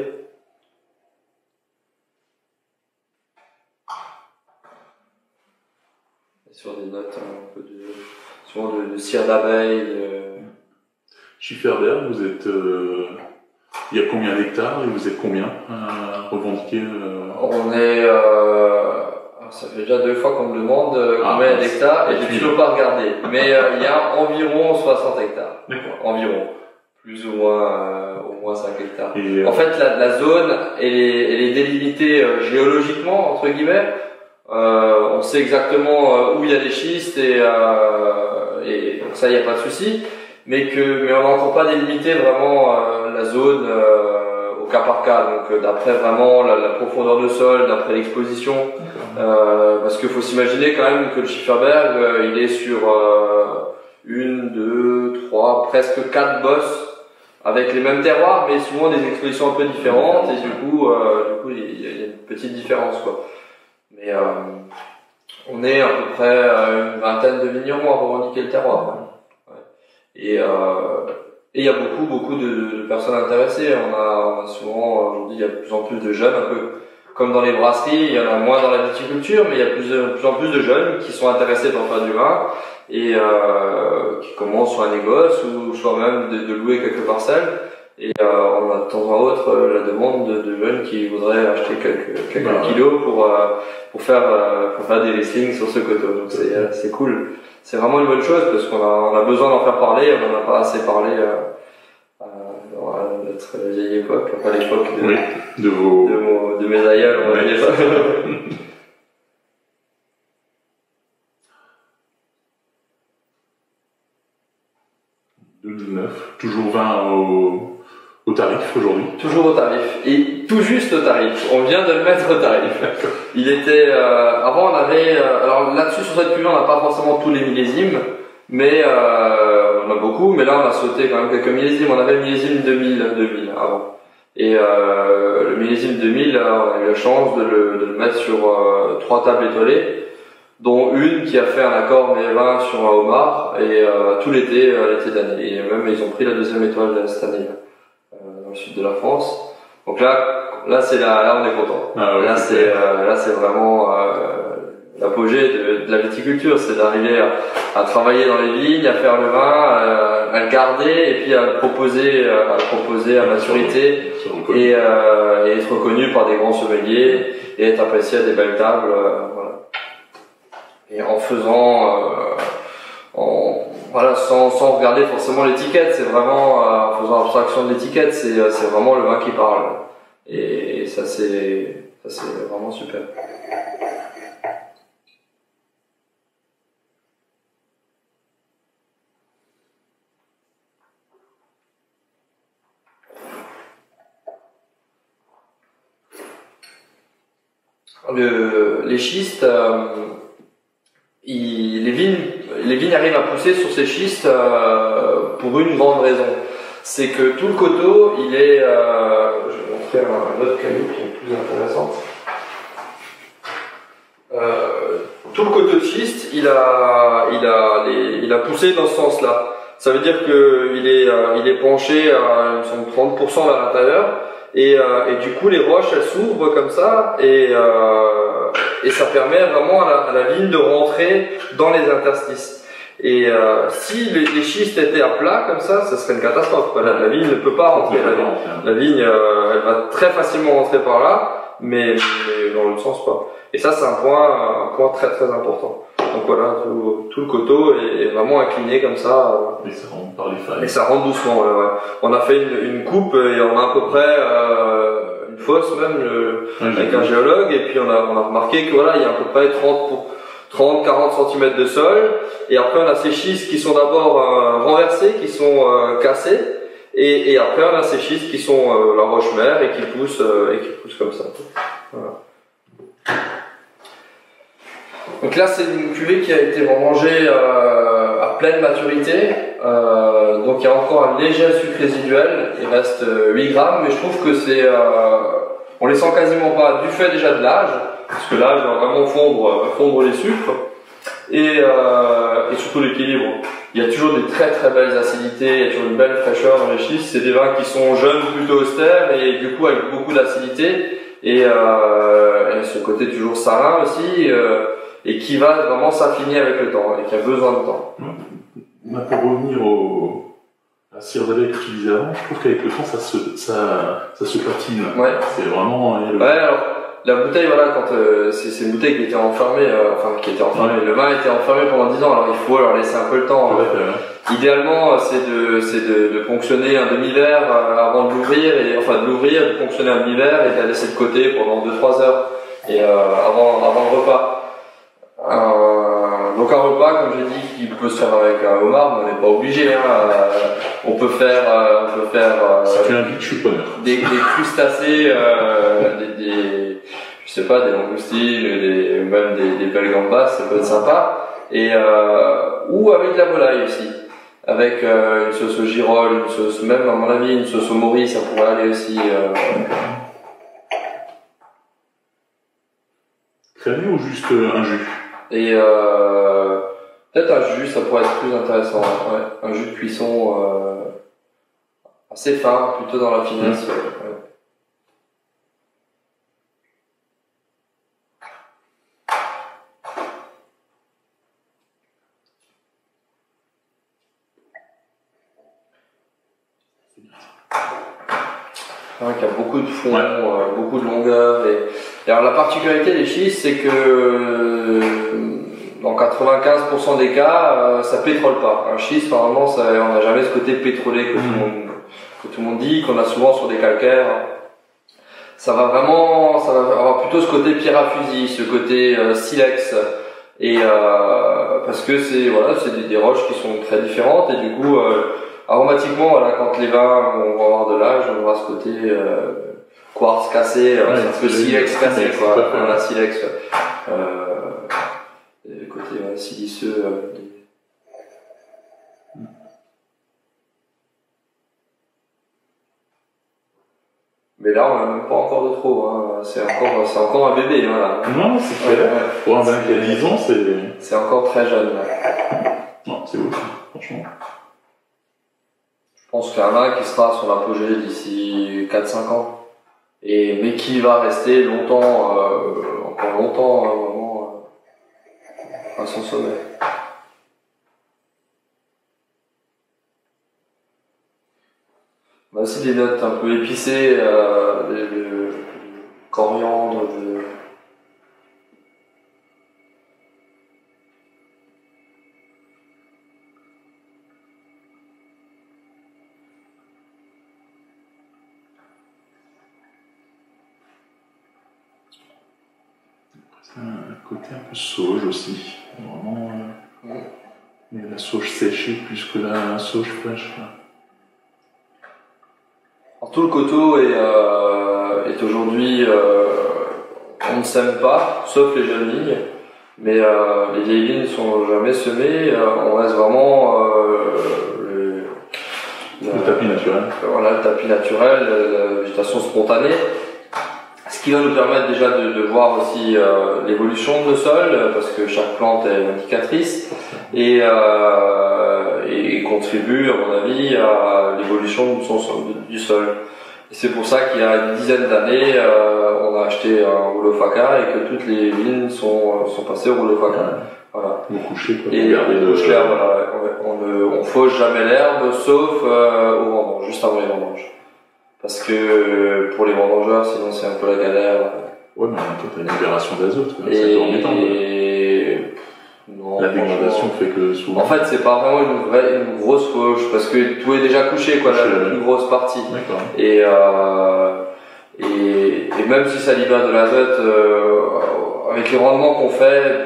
Et sur des notes un peu de, souvent de, de cire d'abeille. De... Schifferberg, vous êtes. Euh... Il y a combien d'hectares et vous êtes combien à revendiquer euh... On est. Euh, ça fait déjà deux fois qu'on me demande euh, ah, combien d'hectares et j'ai toujours pas regardé. Mais euh, il y a environ soixante hectares. D'accord. Environ. Plus ou moins, euh, au moins cinq hectares. Et, euh... En fait, la, la zone, elle est, elle est délimitée euh, géologiquement, entre guillemets. Euh, on sait exactement euh, où il y a des schistes et, euh, et donc ça, il n'y a pas de souci. Mais que, mais on n'entend pas délimiter vraiment euh, la zone euh, au cas par cas. Donc, euh, d'après vraiment la, la profondeur de sol, d'après l'exposition, euh, parce qu'il faut s'imaginer quand même que le Schifferberg, euh, il est sur euh, une, deux, trois, presque quatre bosses avec les mêmes terroirs, mais souvent des expositions un peu différentes. Et du coup, euh, du coup, il y, y a une petite différence, quoi. Mais euh, on est à peu près une vingtaine de vignerons à revendiquer le terroir. Et euh, et il y a beaucoup beaucoup de, de personnes intéressées. On a, on a souvent aujourd'hui il y a de plus en plus de jeunes, un peu comme dans les brasseries. Il y en a moins dans la viticulture, mais il y a plus de plus en plus de jeunes qui sont intéressés par faire du vin et euh, qui commencent soit un négoce ou soit même de, de louer quelques parcelles. Et euh, on a de temps en autre euh, la demande de, de jeunes qui voudraient acheter quelques quelques bah, kilos pour euh, pour faire euh, pour faire des Riesling sur ce coteau. Donc c'est euh, c'est cool. C'est vraiment une bonne chose parce qu'on a, on a besoin d'en faire parler, on n'en a pas assez parlé euh, euh, dans notre vieille époque, enfin l'époque de, oui, de, vos... de, mon, de mes aïeuls, on va oui. dire ça. deux mille neuf, toujours vingt au, au tarif aujourd'hui. Toujours au tarif, et tout juste au tarif. On vient de le mettre au tarif. Il était euh, avant on avait euh, alors là-dessus sur cette cuvée on n'a pas forcément tous les millésimes, mais euh, on a beaucoup. Mais là on a sauté quand même quelques millésimes. On avait le millésime deux mille avant. Et euh, le millésime deux mille, là, on a eu la chance de le, de le mettre sur euh, trois tables étoilées, dont une qui a fait un accord mais vingt sur un homard et euh, tout l'été, euh, l'été d'année. Et même ils ont pris la deuxième étoile cette année euh, dans le sud de la France. Donc là, là c'est là, là on est content. Ah ouais, là c'est euh, là c'est vraiment euh, l'apogée de, de la viticulture, c'est d'arriver à, à travailler dans les vignes, à faire le vin, à, à le garder et puis à le proposer, à le proposer à maturité et, euh, et être reconnu par des grands sommeliers et être apprécié à des belles tables. Euh, voilà. Et en faisant, euh, en, voilà, sans, sans regarder forcément l'étiquette, c'est vraiment euh, en faisant abstraction de l'étiquette, c'est, c'est vraiment le vin qui parle. Et, et ça c'est, ça c'est vraiment super. Le, les schistes, euh, il, les vignes, les vignes arrivent à pousser sur ces schistes euh, pour une grande raison. C'est que tout le coteau, il est, euh, je vais montrer un, un autre caillou qui est plus intéressant. Euh, tout le coteau de schiste, il a, il a, les, il a poussé dans ce sens-là. Ça veut dire que il est, euh, il est penché à trente pour cent vers l'intérieur. Et, euh, et du coup, les roches, elles s'ouvrent comme ça, et, euh, et ça permet vraiment à la, à la vigne de rentrer dans les interstices. Et euh, si les, les schistes étaient à plat comme ça, ça serait une catastrophe. La, la vigne ne peut pas rentrer. La vigne, la vigne euh, elle va très facilement rentrer par là, mais, mais dans l'autre sens pas. Et ça, c'est un point, un point très très important. Donc voilà, tout, tout le coteau est, est vraiment incliné comme ça. Et ça rentre par les failles. Et ça rentre doucement, ouais, ouais. On a fait une, une coupe et on a à peu près euh, une fosse même le, ouais, avec un géologue. Et puis on a, on a remarqué que voilà, il y a à peu près trente trente à quarante centimètres de sol, et après on a ces schistes qui sont d'abord euh, renversés, qui sont euh, cassés, et, et après on a ces schistes qui sont euh, la roche-mère et qui poussent euh, et qui poussent comme ça. Voilà. Donc là c'est une cuvée qui a été vendangée euh, à pleine maturité, euh, donc il y a encore un léger sucre résiduel, il reste euh, huit grammes, mais je trouve que c'est, euh, on les sent quasiment pas du fait déjà de l'âge, parce que l'âge va vraiment fondre, fondre les sucres, et, euh, et surtout l'équilibre. Il y a toujours des très très belles acidités, il y a toujours une belle fraîcheur dans les schistes, c'est des vins qui sont jeunes, plutôt austères, et du coup avec beaucoup d'acidité, et, euh, et ce côté toujours salin aussi, euh, et qui va vraiment s'affiner avec le temps, et qui a besoin de temps. Pour revenir au, à la cire d'abeille que tu disais avant, je trouve qu'avec le temps ça se, ça, ça se patine. Ouais. C'est vraiment... Ouais, alors, la bouteille, voilà, quand euh, c'est, c'est une bouteille qui était enfermée, euh, enfin qui était enfermée, ouais. Le vin était enfermé pendant dix ans, alors il faut leur laisser un peu le temps. Ouais, hein. ouais. Idéalement, c'est de, c'est de, de ponctionner un demi-verre euh, avant de l'ouvrir, et enfin de l'ouvrir, de ponctionner un demi-verre et de la laisser de côté pendant deux à trois heures, et euh, avant, avant le repas. Euh, donc un repas, comme j'ai dit, qui peut se faire avec un homard, mais on n'est pas obligé. Hein, euh, on peut faire, euh, on peut faire. Euh, si tu invites, je suis preneur. Des, des crustacés, euh, des, des, je sais pas, des langoustines, des, même des, des belles gambas, ça peut être sympa. Et euh, ou avec de la volaille aussi, avec euh, une sauce au girolles, une sauce, même à mon avis, une sauce au mori, ça pourrait aller aussi. Euh, Crémé ou juste un jus? Et euh, peut-être un jus, ça pourrait être plus intéressant. Ouais. Un jus de cuisson euh, assez fin, plutôt dans la finesse. Mmh. Ouais. Ouais, qui a beaucoup de fond, ouais. euh, beaucoup de longueur. Et, et alors la particularité des schistes, c'est que euh, dans quatre-vingt-quinze pour cent des cas, euh, ça pétrole pas. Un schiste, normalement, ça, on n'a jamais ce côté pétrolé que, mmh. tout le monde, que tout le monde dit, qu'on a souvent sur des calcaires. Ça va vraiment, ça va avoir plutôt ce côté pierre à fusil, ce côté euh, silex. Et euh, parce que c'est voilà, c'est des, des roches qui sont très différentes, et du coup. Euh, Aromatiquement, voilà, quand les vins vont avoir de l'âge, on aura ce côté euh, quartz cassé, ouais, c'est un peu silex cassé, quoi. On a silex, euh, le côté euh, siliceux. Euh, des... Mais là, on n'a même pas encore de trop. Hein. C'est encore, c'est encore un bébé, voilà. Non, c'est clair. Ouais, pour un vin qui a dix ans, c'est. C'est encore très jeune. Ouais. Non, c'est beau, franchement. Je pense qu'il y a un vin qui sera sur l'apogée d'ici quatre à cinq ans, et, mais qui va rester longtemps, euh, encore longtemps, hein, vraiment, euh, à son sommet. On a aussi des notes un peu épicées, euh, de, de coriandre, de... Un côté un peu sauge aussi, vraiment. Euh, mmh. Mais la sauge séchée plus que la sauge fraîche. Alors, tout le coteau est, euh, est aujourd'hui, euh, on ne sème pas, sauf les jeunes vignes, mais euh, les vieilles vignes ne sont jamais semées. Euh, on reste vraiment euh, le, le, le tapis naturel. Voilà, le tapis naturel, la végétation spontanée. Ce qui va nous permettre déjà de, de voir aussi euh, l'évolution de nos sols, parce que chaque plante est indicatrice, et, euh, et, et contribue, à mon avis, à l'évolution de son, du sol. Et c'est pour ça qu'il y a une dizaine d'années, euh, on a acheté un rouleau Faca et que toutes les vignes sont, sont passées au rouleau Faca. Ouais. Voilà. Vous couchez, quoi. Et on couche l'herbe, voilà. On ne on fauche jamais l'herbe, sauf euh, au vendange, juste avant les vendanges. Parce que pour les vendangeurs, sinon c'est un peu la galère. Ouais, mais en même temps, t'as une libération d'azote, quoi. Et... C'est embêtant. Et... Non, la dégradation fait que souvent. En fait, c'est pas vraiment une vraie, une grosse fauche, parce que tout est déjà couché, quoi, couché, la plus grosse partie. D'accord. Et, euh, et, et même si ça libère de l'azote, euh, avec les rendements qu'on fait,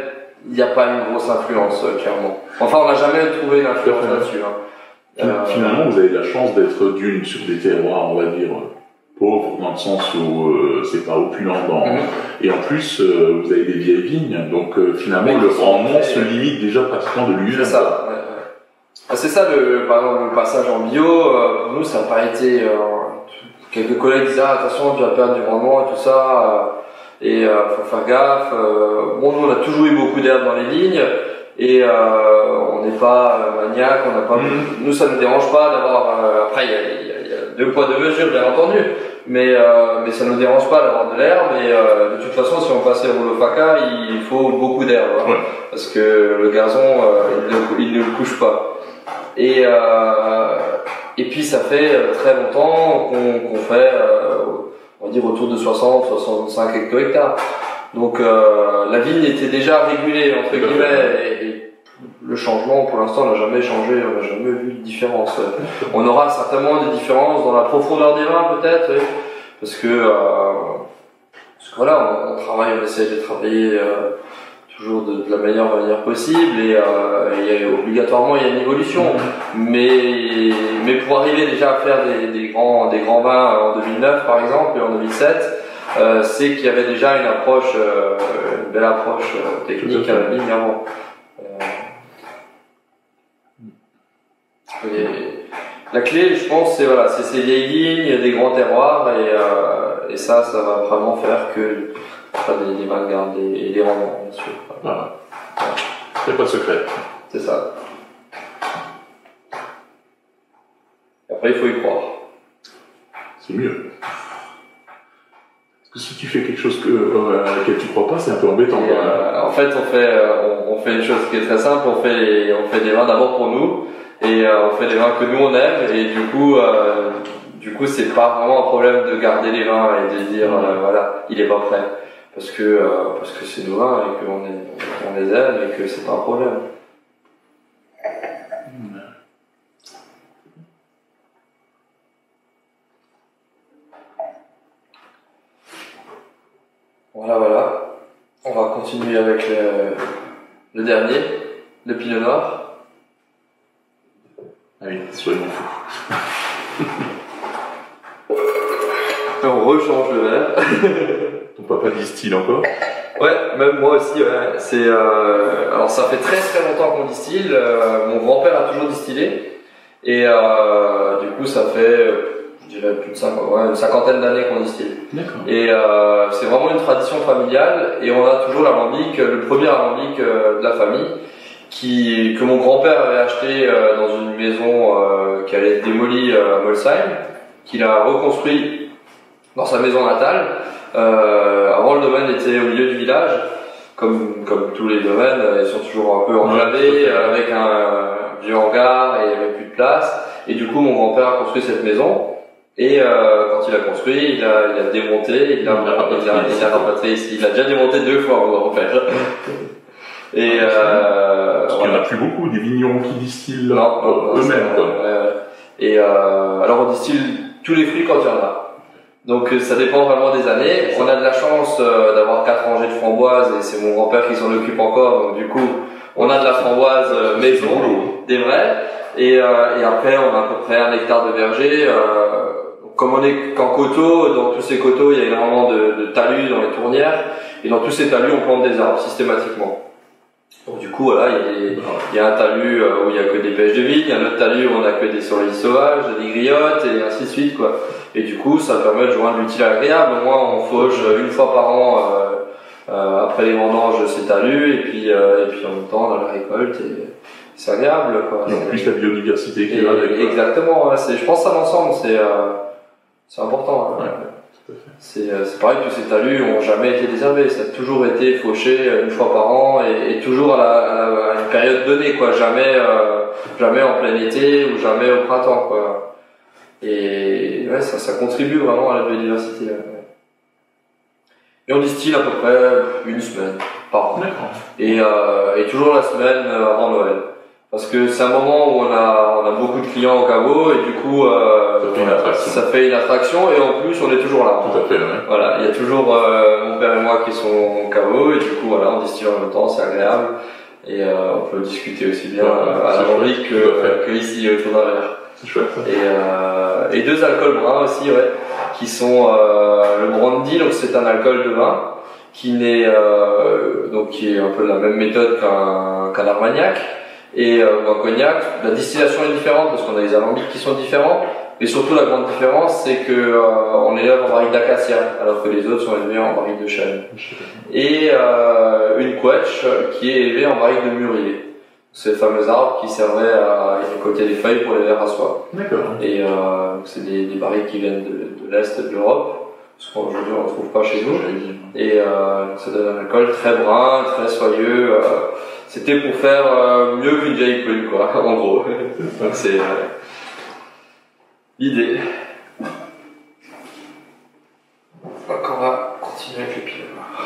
il n'y a pas une grosse influence, euh, clairement. Enfin, on n'a jamais trouvé l'influence là-dessus. Hein. Euh, Finalement, vous avez la chance d'être d'une sur des terroirs, on va dire, pauvres, dans le sens où euh, c'est pas opulent. Dans... Mm-hmm. Et en plus, euh, vous avez des vieilles vignes, donc euh, finalement, oui, le rendement se limite déjà pratiquement de lui-même. C'est ça. Ouais, ouais. C'est ça, le, par exemple, le passage en bio, euh, pour nous, ça n'a pas été... Euh, quelques collègues disaient ah, attention, tu vas perdre du rendement et tout ça, euh, et il euh, faut faire gaffe. Euh, bon, nous, on a toujours eu beaucoup d'herbes dans les vignes, et euh, on n'est pas maniaque, on n'a pas... Mmh. Nous, ça ne nous dérange pas d'avoir... Euh, après, il y a, y, a, y a deux poids, deux mesures, bien entendu, mais, euh, mais ça ne nous dérange pas d'avoir de l'herbe, et euh, de toute façon, si on passait au rouleau faca, il faut beaucoup d'herbe, hein, ouais. Parce que le gazon, euh, il, ne, il ne le couche pas. Et, euh, et puis ça fait très longtemps qu'on qu'on fait, euh, on va dire autour de soixante à soixante-cinq hecto-hectares. Donc euh, la vigne était déjà régulée entre guillemets, et, et le changement pour l'instant n'a jamais changé, on n'a jamais vu de différence. On aura certainement des différences dans la profondeur des vins peut-être, oui, parce que, euh, parce que voilà, on, on travaille, on essaie de travailler euh, toujours de, de la meilleure manière possible, et, euh, et obligatoirement il y a une évolution, mais, mais pour arriver déjà à faire des, des, grands, des grands vins en deux mille neuf par exemple et en deux mille sept, euh, c'est qu'il y avait déjà une approche, euh, une belle approche euh, technique à la vigne avant. Euh, et la clé, je pense, c'est voilà, c'est ces vieilles vignes, des grands terroirs, et, euh, et ça, ça va vraiment faire que pas des, des vins de garde et des rendements, bien sûr. Voilà. Il n'y a pas de secret. C'est ça. Et après, il faut y croire. C'est mieux. Parce que si tu fais quelque chose que, euh, à laquelle tu ne crois pas, c'est un peu embêtant. Et, euh, en fait, on fait, on, on fait une chose qui est très simple. On fait, les, on fait des vins d'abord pour nous, et euh, on fait des vins que nous on aime, et du coup, euh, du coup, c'est pas vraiment un problème de garder les vins et de dire, euh, voilà, il est pas prêt. Parce que, euh, parce que c'est nos vins et qu'on on les aime et que c'est pas un problème. Voilà, voilà. On va continuer avec le, le dernier, le Pinot Noir. Allez, soyons fous. On rechange le verre. Ton papa distille encore? Ouais, même moi aussi. Ouais. C'est euh... alors ça fait très très longtemps qu'on distille. Euh, mon grand-père a toujours distillé, et euh, du coup ça fait, je dirais plus de cinq, ouais, une cinquantaine d'années qu'on distille. D'accord. Et euh, c'est vraiment une tradition familiale, et on a toujours l'alambic, le premier alambic euh, de la famille, qui que mon grand-père avait acheté euh, dans une maison euh, qui allait être démolie euh, à Molsheim, qu'il a reconstruit dans sa maison natale. Euh, avant, le domaine était au milieu du village, comme, comme tous les domaines, ils sont toujours un peu enclavés, ouais, avec un, un vieux hangar et il n'y avait plus de place. Et du coup, mon grand-père a construit cette maison, et euh, quand il a construit, il a, il a démonté, il a, il a, il a, il a rapatrié ici. Il a déjà démonté deux fois, mon grand-père. Et euh, Parce qu'il n'y en a plus beaucoup, des vignerons qui distillent non, eux-mêmes, quoi. Ouais. Et euh, alors, on distille tous les fruits quand il y en a. Donc ça dépend vraiment des années. On a de la chance euh, d'avoir quatre rangées de framboises, et c'est mon grand-père qui s'en occupe encore. Donc du coup, on a de la framboise euh, maison, des vraies. Et, euh, et après, on a à peu près un hectare de verger. Euh, comme on est qu'en coteaux, dans tous ces coteaux, il y a énormément de, de talus dans les tournières. Et dans tous ces talus, on plante des arbres systématiquement. Donc du coup, voilà, il y a, des, il y a un talus où il y a que des pêches de vigne, il y a un autre talus où on a que des cerises sauvages, des griottes, et ainsi de suite, quoi. Et du coup, ça permet de joindre l'utile à l'agréable. Au moins, on fauche une fois par an, euh, euh, après les vendanges, ces talus, et puis, euh, et puis en même temps, dans la récolte, et c'est agréable, quoi. Et en plus, la biodiversité qui va avec. Exactement, ouais, c'est, je pense à l'ensemble, c'est, euh, c'est important. Ouais. Ouais. C'est, c'est pareil, tous ces talus n'ont jamais été désherbés, ça a toujours été fauché une fois par an, et, et toujours à, la, à, une période donnée, quoi. Jamais, euh, jamais en plein été ou jamais au printemps, quoi. Et ouais, ça, ça contribue vraiment à la biodiversité. Ouais. Et on distille à peu près une semaine par an. D'accord. Et, euh, et toujours la semaine avant Noël. Parce que c'est un moment où on a, on a beaucoup de clients au caveau et du coup, euh, ça fait une attraction. Ça fait une attraction et en plus on est toujours là. Tout à fait, ouais. Voilà, il y a toujours euh, mon père et moi qui sont au caveau et du coup voilà, on distille en même temps, c'est agréable et euh, on peut discuter aussi bien ouais, euh, à la Henri que, que ici autour d'un verre. C'est chouette ça. Et, euh, et deux alcools bruns aussi, ouais, qui sont euh, le brandy, donc c'est un alcool de vin qui n'est euh, donc qui est un peu la même méthode qu'un qu'un armagnac et euh, ou un cognac. La distillation est différente parce qu'on a des alambics qui sont différents, mais surtout la grande différence c'est que euh, on élève en barrique d'acacia alors que les autres sont élevés en barrique de chêne. Et euh, une quetch qui est élevée en barrique de mûrier. Ces fameux arbres qui servaient à récolter les feuilles pour les verres à soie. D'accord. Et euh, c'est des, des barriques qui viennent de, de l'Est de l'Europe, parce qu'aujourd'hui on ne trouve pas chez nous. Et euh, ça donne un alcool très brun, très soyeux. Euh, C'était pour faire euh, mieux qu'une vieille prune, quoi, en gros. Donc c'est euh, l'idée. Donc on va continuer avec les pieds.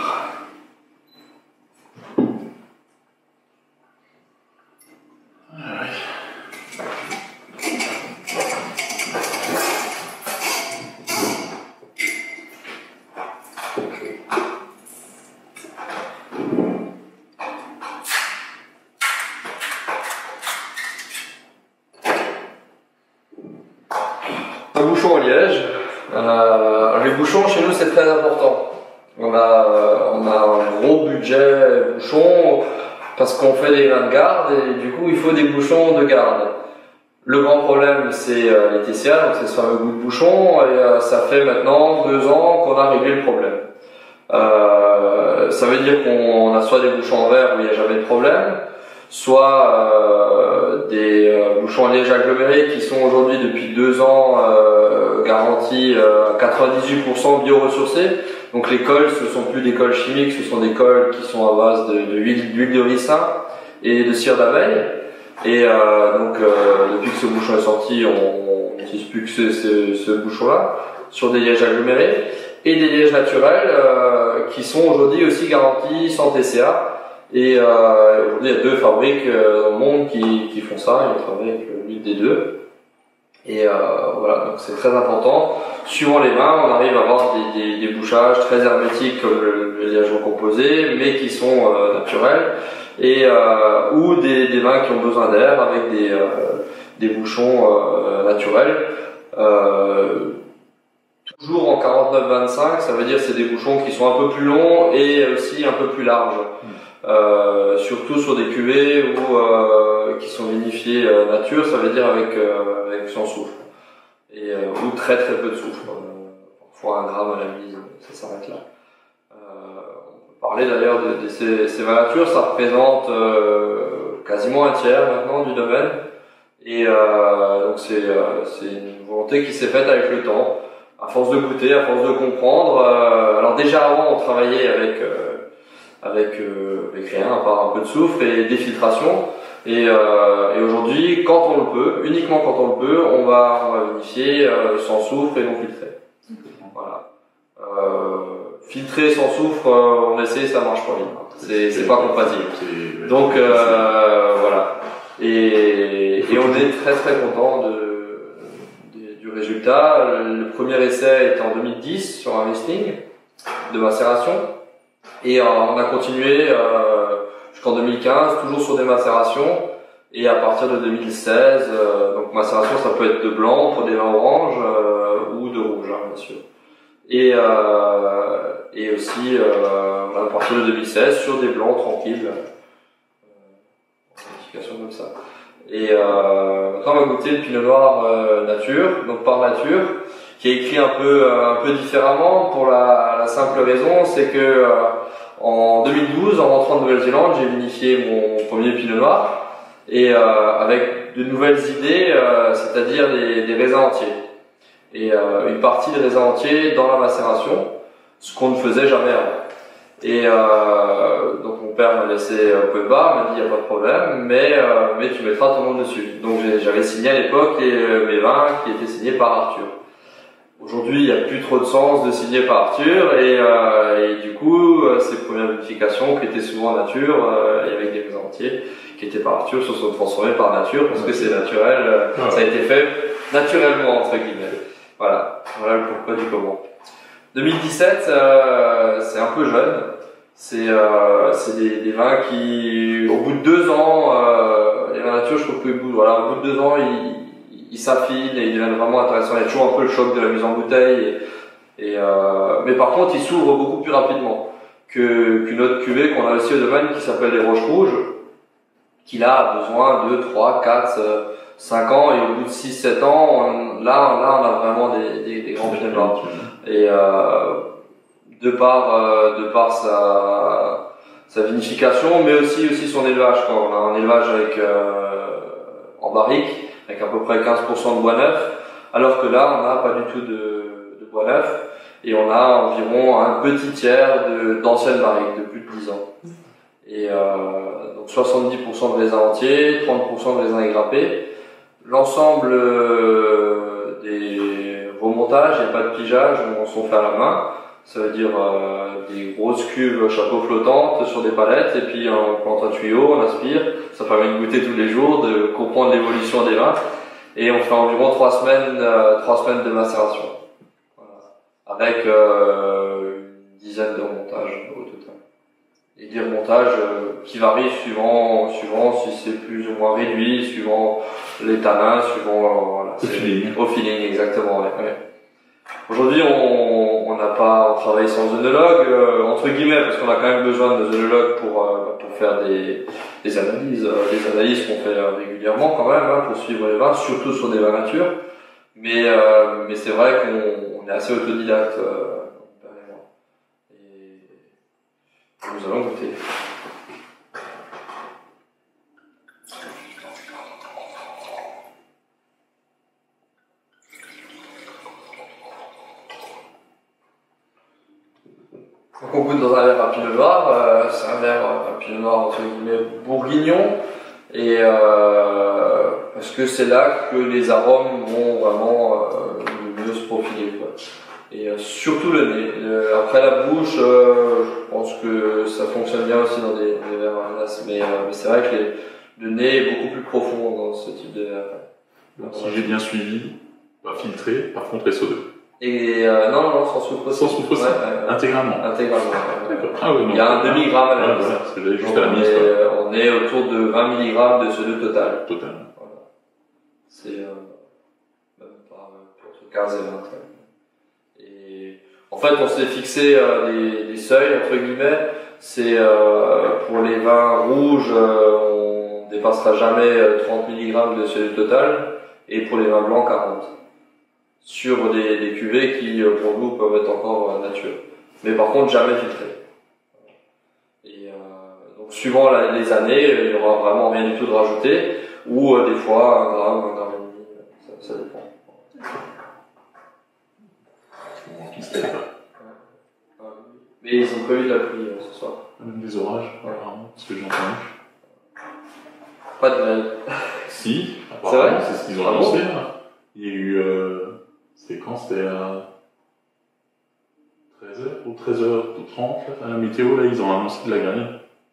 Un bouchon au liège. Euh, les bouchons chez nous c'est très important. On a, euh, on a un gros budget bouchons parce qu'on fait des vins de garde et du coup il faut des bouchons de garde. Le grand problème c'est euh, les T C A, donc c'est ce fameux goût de bouchon et euh, ça fait maintenant deux ans qu'on a réglé le problème. Euh, ça veut dire qu'on a soit des bouchons en verre où il n'y a jamais de problème, soit euh, des euh, bouchons à liège agglomérés qui sont aujourd'hui depuis deux ans euh, garantis à quatre-vingt-dix-huit pour cent bio-ressourcés. Donc les cols, ce sont plus des cols chimiques, ce sont des cols qui sont à base de, de huile, d'huile de ricin et de cire d'abeille. Et euh, donc euh, depuis que ce bouchon est sorti, on n'utilise plus que ce, ce, ce bouchon-là sur des lièges agglomérés et des lièges naturels euh, qui sont aujourd'hui aussi garantis sans T C A. Et euh, aujourd'hui, il y a deux fabriques euh, au monde qui, qui font ça, et on travaille avec l'huile des deux. Et euh, voilà, donc c'est très important. Suivant les vins, on arrive à avoir des, des, des bouchages très hermétiques comme le, le liège recomposé, mais qui sont euh, naturels, et euh, ou des, des vins qui ont besoin d'air avec des, euh, des bouchons euh, naturels. Euh, toujours en quarante-neuf vingt-cinq, ça veut dire c'est des bouchons qui sont un peu plus longs et aussi un peu plus larges. Euh, surtout sur des cuvées où, euh, qui sont vinifiées euh, nature, ça veut dire avec, euh, avec sans soufre et, euh, ou très très peu de soufre, euh, parfois un gramme à la mise, ça s'arrête là. Euh, on peut parler d'ailleurs de, de ces, ces vins nature, ça représente euh, quasiment un tiers maintenant du domaine et euh, donc c'est euh, c'est une volonté qui s'est faite avec le temps, à force de goûter, à force de comprendre. Euh, alors déjà avant on travaillait avec euh, avec, euh, avec rien, à part un peu de soufre et des filtrations. Et, euh, et aujourd'hui, quand on le peut, uniquement quand on le peut, on va, on va vinifier euh, sans soufre et non filtré. Voilà. Euh, filtré sans soufre, euh, on essaie, ça marche pas bien. C'est, c'est pas compatible. Donc euh, voilà. Et, et on est très très content de, de, du résultat. Le premier essai était en deux mille dix sur un Riesling de macération. Et euh, on a continué euh, jusqu'en deux mille quinze, toujours sur des macérations. Et à partir de deux mille seize, euh, donc macération, ça peut être de blanc pour des vins oranges euh, ou de rouge, hein, bien sûr. Et, euh, et aussi euh, à partir de deux mille seize sur des blancs tranquilles, euh, comme ça. Et euh, on va goûter le pinot noir euh, nature, donc par nature, qui est écrit un peu un peu différemment pour la, la simple raison, c'est que euh, en deux mille douze, en rentrant de Nouvelle-Zélande, j'ai vinifié mon premier pinot noir et euh, avec de nouvelles idées, euh, c'est-à-dire des, des raisins entiers et euh, une partie des raisins entiers dans la macération, ce qu'on ne faisait jamais avant. Et euh, donc mon père m'a laissé un peu bas, m'a dit il n'y a pas de problème, mais euh, mais tu mettras ton nom dessus. Donc j'avais signé à l'époque mes vins qui étaient signés par Arthur. Aujourd'hui, il n'y a plus trop de sens de signer par Arthur et, euh, et du coup, ces premières vinifications qui étaient souvent en nature euh, et avec des raisins entiers qui étaient par Arthur se sont transformées par nature parce que c'est naturel, euh, ouais. Ça a été fait naturellement entre guillemets. Voilà, voilà le pourquoi du comment. deux mille dix-sept, euh, c'est un peu jeune. C'est euh, des, des vins qui, au bout de deux ans, euh, les vins nature, je trouve que voilà, au bout de deux ans, ils, ils s'affinent et ils deviennent vraiment intéressants. Il y a toujours un peu le choc de la mise en bouteille. Et, et, euh, mais par contre, ils s'ouvrent beaucoup plus rapidement que qu'une autre cuvée qu'on a aussi au domaine qui s'appelle les Roches Rouges, qui là a besoin de trois, quatre, cinq ans et au bout de six, sept ans, on, là, là, on a vraiment des, des, des grands pinot noirs. Et euh, de par euh, de par sa sa vinification, mais aussi aussi son élevage. Quoi. On a un élevage avec euh, en barrique, avec à peu près quinze pour cent de bois neuf, alors que là, on n'a pas du tout de, de bois neuf, et on a environ un petit tiers de d'anciennes barriques de plus de dix ans. Et euh, donc soixante-dix pour cent de raisins entiers, trente pour cent de raisins égrappés. L'ensemble euh, des remontages, il n'y a pas de pigeage, on s'en fait à la main. Ça veut dire euh, des grosses cuves chapeau flottantes sur des palettes, et puis on plante un tuyau, on aspire. Ça permet de goûter tous les jours, de comprendre l'évolution des vins. Et on fait environ trois semaines, euh, trois semaines de macération. Voilà. Avec euh, une dizaine de remontages au total. Et des remontages euh, qui varient suivant, suivant si c'est plus ou moins réduit, suivant les tanins, suivant euh, voilà, au feeling. Au feeling, exactement. Ouais, ouais. Aujourd'hui, on n'a pas travaillé sans œnologue, euh, entre guillemets, parce qu'on a quand même besoin de œnologues pour, euh, pour faire des, des analyses, euh, des analyses qu'on fait régulièrement quand même, hein, pour suivre les vins, surtout sur des vins nature. Mais, euh, mais c'est vrai qu'on est assez autodidacte, euh, et nous allons goûter. Donc on goûte dans un verre à pinot noir, euh, c'est un verre à pinot noir entre guillemets bourguignon, et euh, parce que c'est là que les arômes vont vraiment euh, le mieux se profiler, quoi. Et euh, surtout le nez. Le, après la bouche, euh, je pense que ça fonctionne bien aussi dans des, des verres à glace, mais, euh, mais c'est vrai que les, le nez est beaucoup plus profond dans ce type de verre. Donc, si j'ai bien suivi, pas filtré, par contre S O deux. Et euh, non, non, sans soufre aussi. Sans soufre aussi, ouais, ouais, intégralement. Intégralement. Ouais. Ah oui, non. Il y a un demi-gramme à la ouais, mise. Voilà, parce que j'allais juste à la mise. On, on est autour de vingt milligrammes de C O deux total. Total. Voilà. C'est euh, même pas entre quinze et vingt. Et en fait, on s'est fixé euh, des, des seuils, entre guillemets. C'est euh, pour les vins rouges, euh, on dépassera jamais trente milligrammes de C O deux total. Et pour les vins blancs, quarante. Sur des, des cuvées qui, pour nous, peuvent être encore euh, nature. Mais par contre, jamais filtrées. Et euh, donc, suivant la, les années, il n'y aura vraiment rien du tout de rajouté, ou euh, des fois, un gramme, un gramme et demi, ça, ça dépend. Mais ils ont prévu de la pluie euh, ce soir. Même des orages, ouais. Apparemment, ce que j'ai entendu. Pas de grêle. Si, c'est vrai, c'est ce qu'ils ont annoncé. Là. Il y a eu... Euh... C'était quand? C'était à treize heures ou treize heures trente, à la météo, là, ils ont annoncé de la grêle.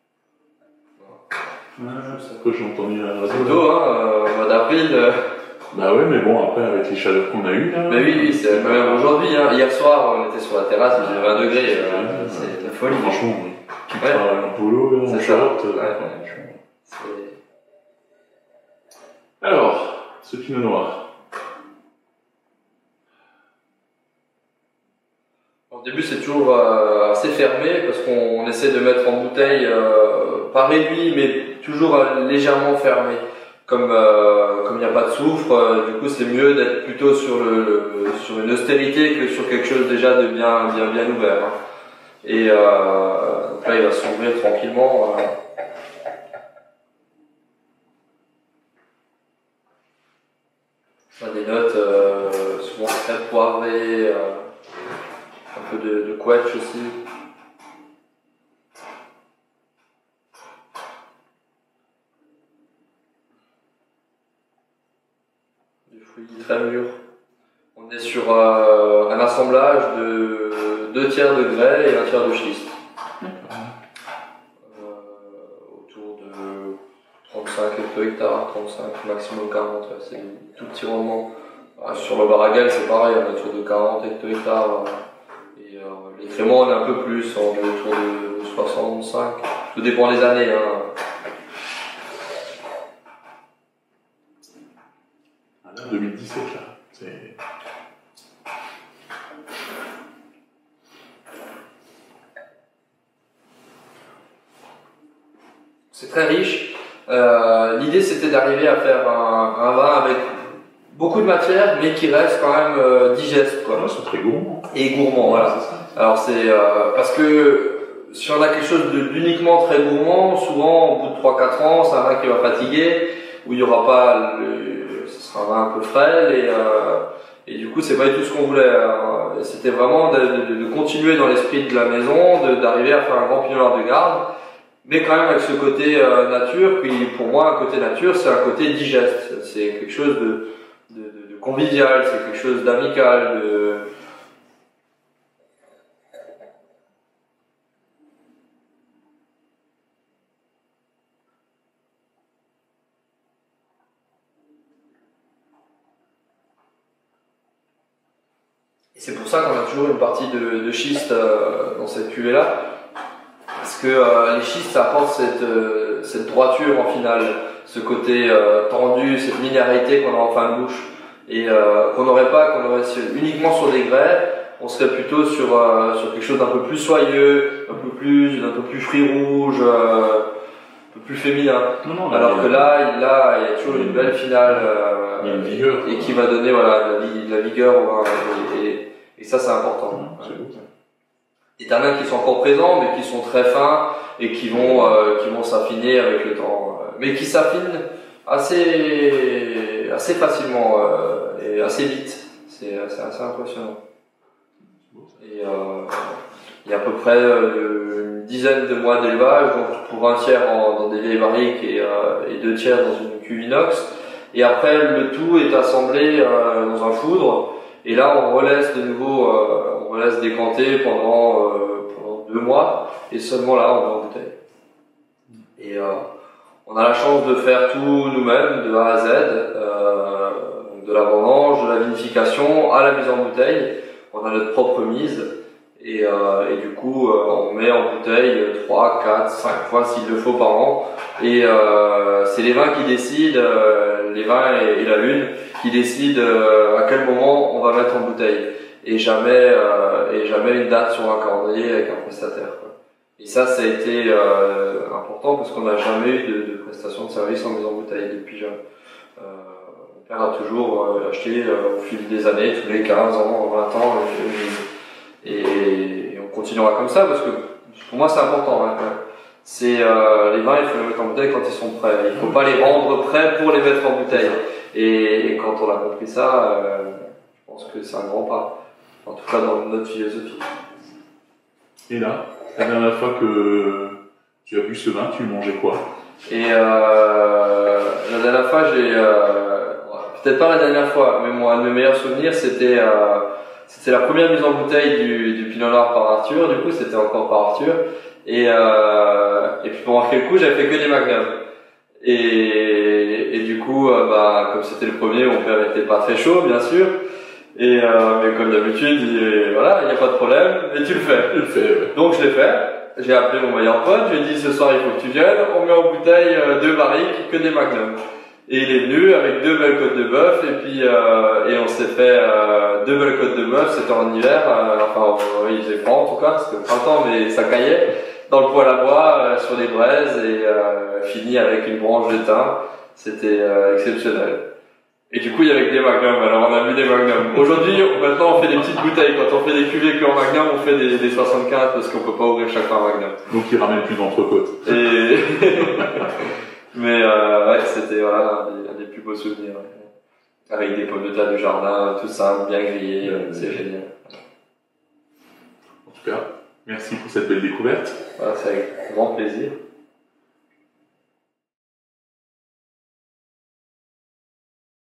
Ouais, c'est que j'ai entendu à la radio. C'est tôt, hein, euh, au mois d'avril. Euh... Bah ouais, mais bon, après, avec les chaleurs qu'on a eues, là. Mais oui, oui, c'est même aujourd'hui, hein. Hier soir, on était sur la terrasse, il faisait vingt degrés, euh, c'est la folie. Franchement, oui. Tu ouais. prends un polo, là, en short. Ouais, ouais. Alors, ce pinot noir. Au début, c'est toujours euh, assez fermé parce qu'on essaie de mettre en bouteille, euh, pas réduit, mais toujours euh, légèrement fermé. Comme euh, comme il n'y a pas de soufre, euh, du coup, c'est mieux d'être plutôt sur le, le sur une austérité que sur quelque chose déjà de bien bien bien ouvert. Hein. Et euh, donc là, il va s'ouvrir tranquillement. Euh. On a des notes euh, souvent très poivrées. Euh, Un peu de, de quetch aussi. Des fruits très mûrs. On est sur euh, mélange de deux tiers de grès et un tiers de schiste. Euh, autour de trente-cinq hectares, trente-cinq, maximum quarante, c'est des tout petits rendements. Sur le Barraguel, c'est pareil, on est autour de quarante hectares. Et euh, les créments, on est un peu plus, on est autour de soixante-cinq. Tout dépend des années. Hein. deux mille dix-sept, là. C'est... C'est très riche. Euh, l'idée, c'était d'arriver à faire un, un vin avec beaucoup de matière, mais qui reste quand même euh, digeste, quoi. Ouais, c'est très gourmand. Et gourmand, voilà. C'est ça. Alors c'est euh, parce que si on a quelque chose de- d'uniquement très gourmand, souvent au bout de trois quatre ans, c'est un vin qui va fatiguer, où il n'y aura pas le, ce sera un vin un peu frêle et euh, et du coup c'est pas du tout ce qu'on voulait. hein. C'était vraiment de, de, de continuer dans l'esprit de la maison, de- d'arriver à faire un grand pinot noir de garde, mais quand même avec ce côté euh, nature. Puis pour moi, un côté nature, c'est un côté digeste. C'est quelque chose de de, de, de convivial, c'est quelque chose d'amical, de Et c'est pour ça qu'on a toujours une partie de, de schiste euh, dans cette cuvée-là, parce que euh, les schistes ça apporte cette, euh, cette droiture en finale, ce côté euh, tendu, cette minéralité qu'on a en fin de bouche, et euh, qu'on n'aurait pas, qu'on aurait sur- uniquement sur des grès, on serait plutôt sur, euh, sur quelque chose d'un peu plus soyeux, un peu plus, un peu plus fruit rouge, euh, un peu plus féminin. Non, non, Alors il y que a- là, il a, il y a toujours une belle finale euh, il y a une vigueur. et qui va donner voilà, de la, vi- de la vigueur au vin. Et, et, et ça, c'est important. C'est beau, ça. Des tanins qui sont encore présents, mais qui sont très fins et qui vont, euh, qui vont s'affiner avec le temps. euh, Mais qui s'affinent assez, assez facilement euh, et assez vite. C'est c'est assez impressionnant. Et euh, il y a à peu près euh, une dizaine de mois d'élevage, donc pour un tiers en, dans des vieilles barriques et, euh, et deux tiers dans une cuve inox. Et après, le tout est assemblé euh, dans un foudre. Et là, on relaisse de nouveau, euh, on relaisse décanter pendant, euh, pendant deux mois. Et seulement là, on va en bouteille. Et euh, on a la chance de faire tout nous-mêmes, de A à Z, euh, de la vendange, de la vinification, à la mise en bouteille. On a notre propre mise. Et, euh, et du coup, euh, on met en bouteille trois, quatre, cinq fois s'il le faut par an. Et euh, c'est les vins qui décident, euh, les vins et, et la lune, qui décident euh, à quel moment on va mettre en bouteille. Et jamais, euh, et jamais une date sur un calendrier avec un prestataire, quoi. Et ça, ça a été euh, important parce qu'on n'a jamais eu de, de prestation de service en mise en bouteille depuis jeune. Euh, mon père a toujours euh, acheté euh, au fil des années, tous les quinze ans, vingt ans, et, et, et on continuera comme ça parce que pour moi c'est important. Hein, c'est euh, les vins, il faut les mettre en bouteille quand ils sont prêts. Il faut pas les rendre prêts pour les mettre en bouteille. Et, et quand on a compris ça, euh, je pense que c'est un grand pas. En tout cas dans notre philosophie. Et là, la dernière fois que tu as bu ce vin, tu mangeais quoi? Et euh, la dernière fois, j'ai euh, peut-être pas la dernière fois, mais moi, un de mes meilleurs souvenirs, c'était euh, c'était la première mise en bouteille du, du Pinot Noir par Arthur. Du coup, c'était encore par Arthur. Et euh, et puis pour marquer le coup, j'avais fait que des magnums. Et et du coup, euh, bah comme c'était le premier, mon père était pas très chaud, bien sûr. Et euh, mais comme d'habitude, il, voilà, il n'y a pas de problème, mais tu le fais. Je le fais, ouais. Donc je l'ai fait. J'ai appelé mon meilleur pote, je lui ai dit ce soir il faut que tu viennes, on met en bouteille euh, deux barriques, que des magnums. Et il est venu avec deux belles côtes de bœuf et puis euh, et on s'est fait euh, deux belles côtes de bœuf, c'était en hiver, euh, enfin euh, il faisait froid en tout cas, c'était au printemps mais ça caillait, dans le poêle à bois, euh, sur les braises et euh, fini avec une branche de thym, c'était euh, exceptionnel. Et du coup, il y avait que des magnums, alors on a vu des magnums. Aujourd'hui, maintenant, on fait des petites bouteilles. Quand on fait des cuvées que en magnum, on fait des, des soixante-quinze parce qu'on peut pas ouvrir chaque fois un magnum. Donc il ramène plus d'entrecôte. Et... Mais euh, ouais, c'était voilà, un, des, un des plus beaux souvenirs. Ouais. Avec des pommes de terre du jardin, tout ça, bien grillé, mmh. C'est génial. En tout cas, merci pour cette belle découverte. Voilà, c'est avec grand plaisir.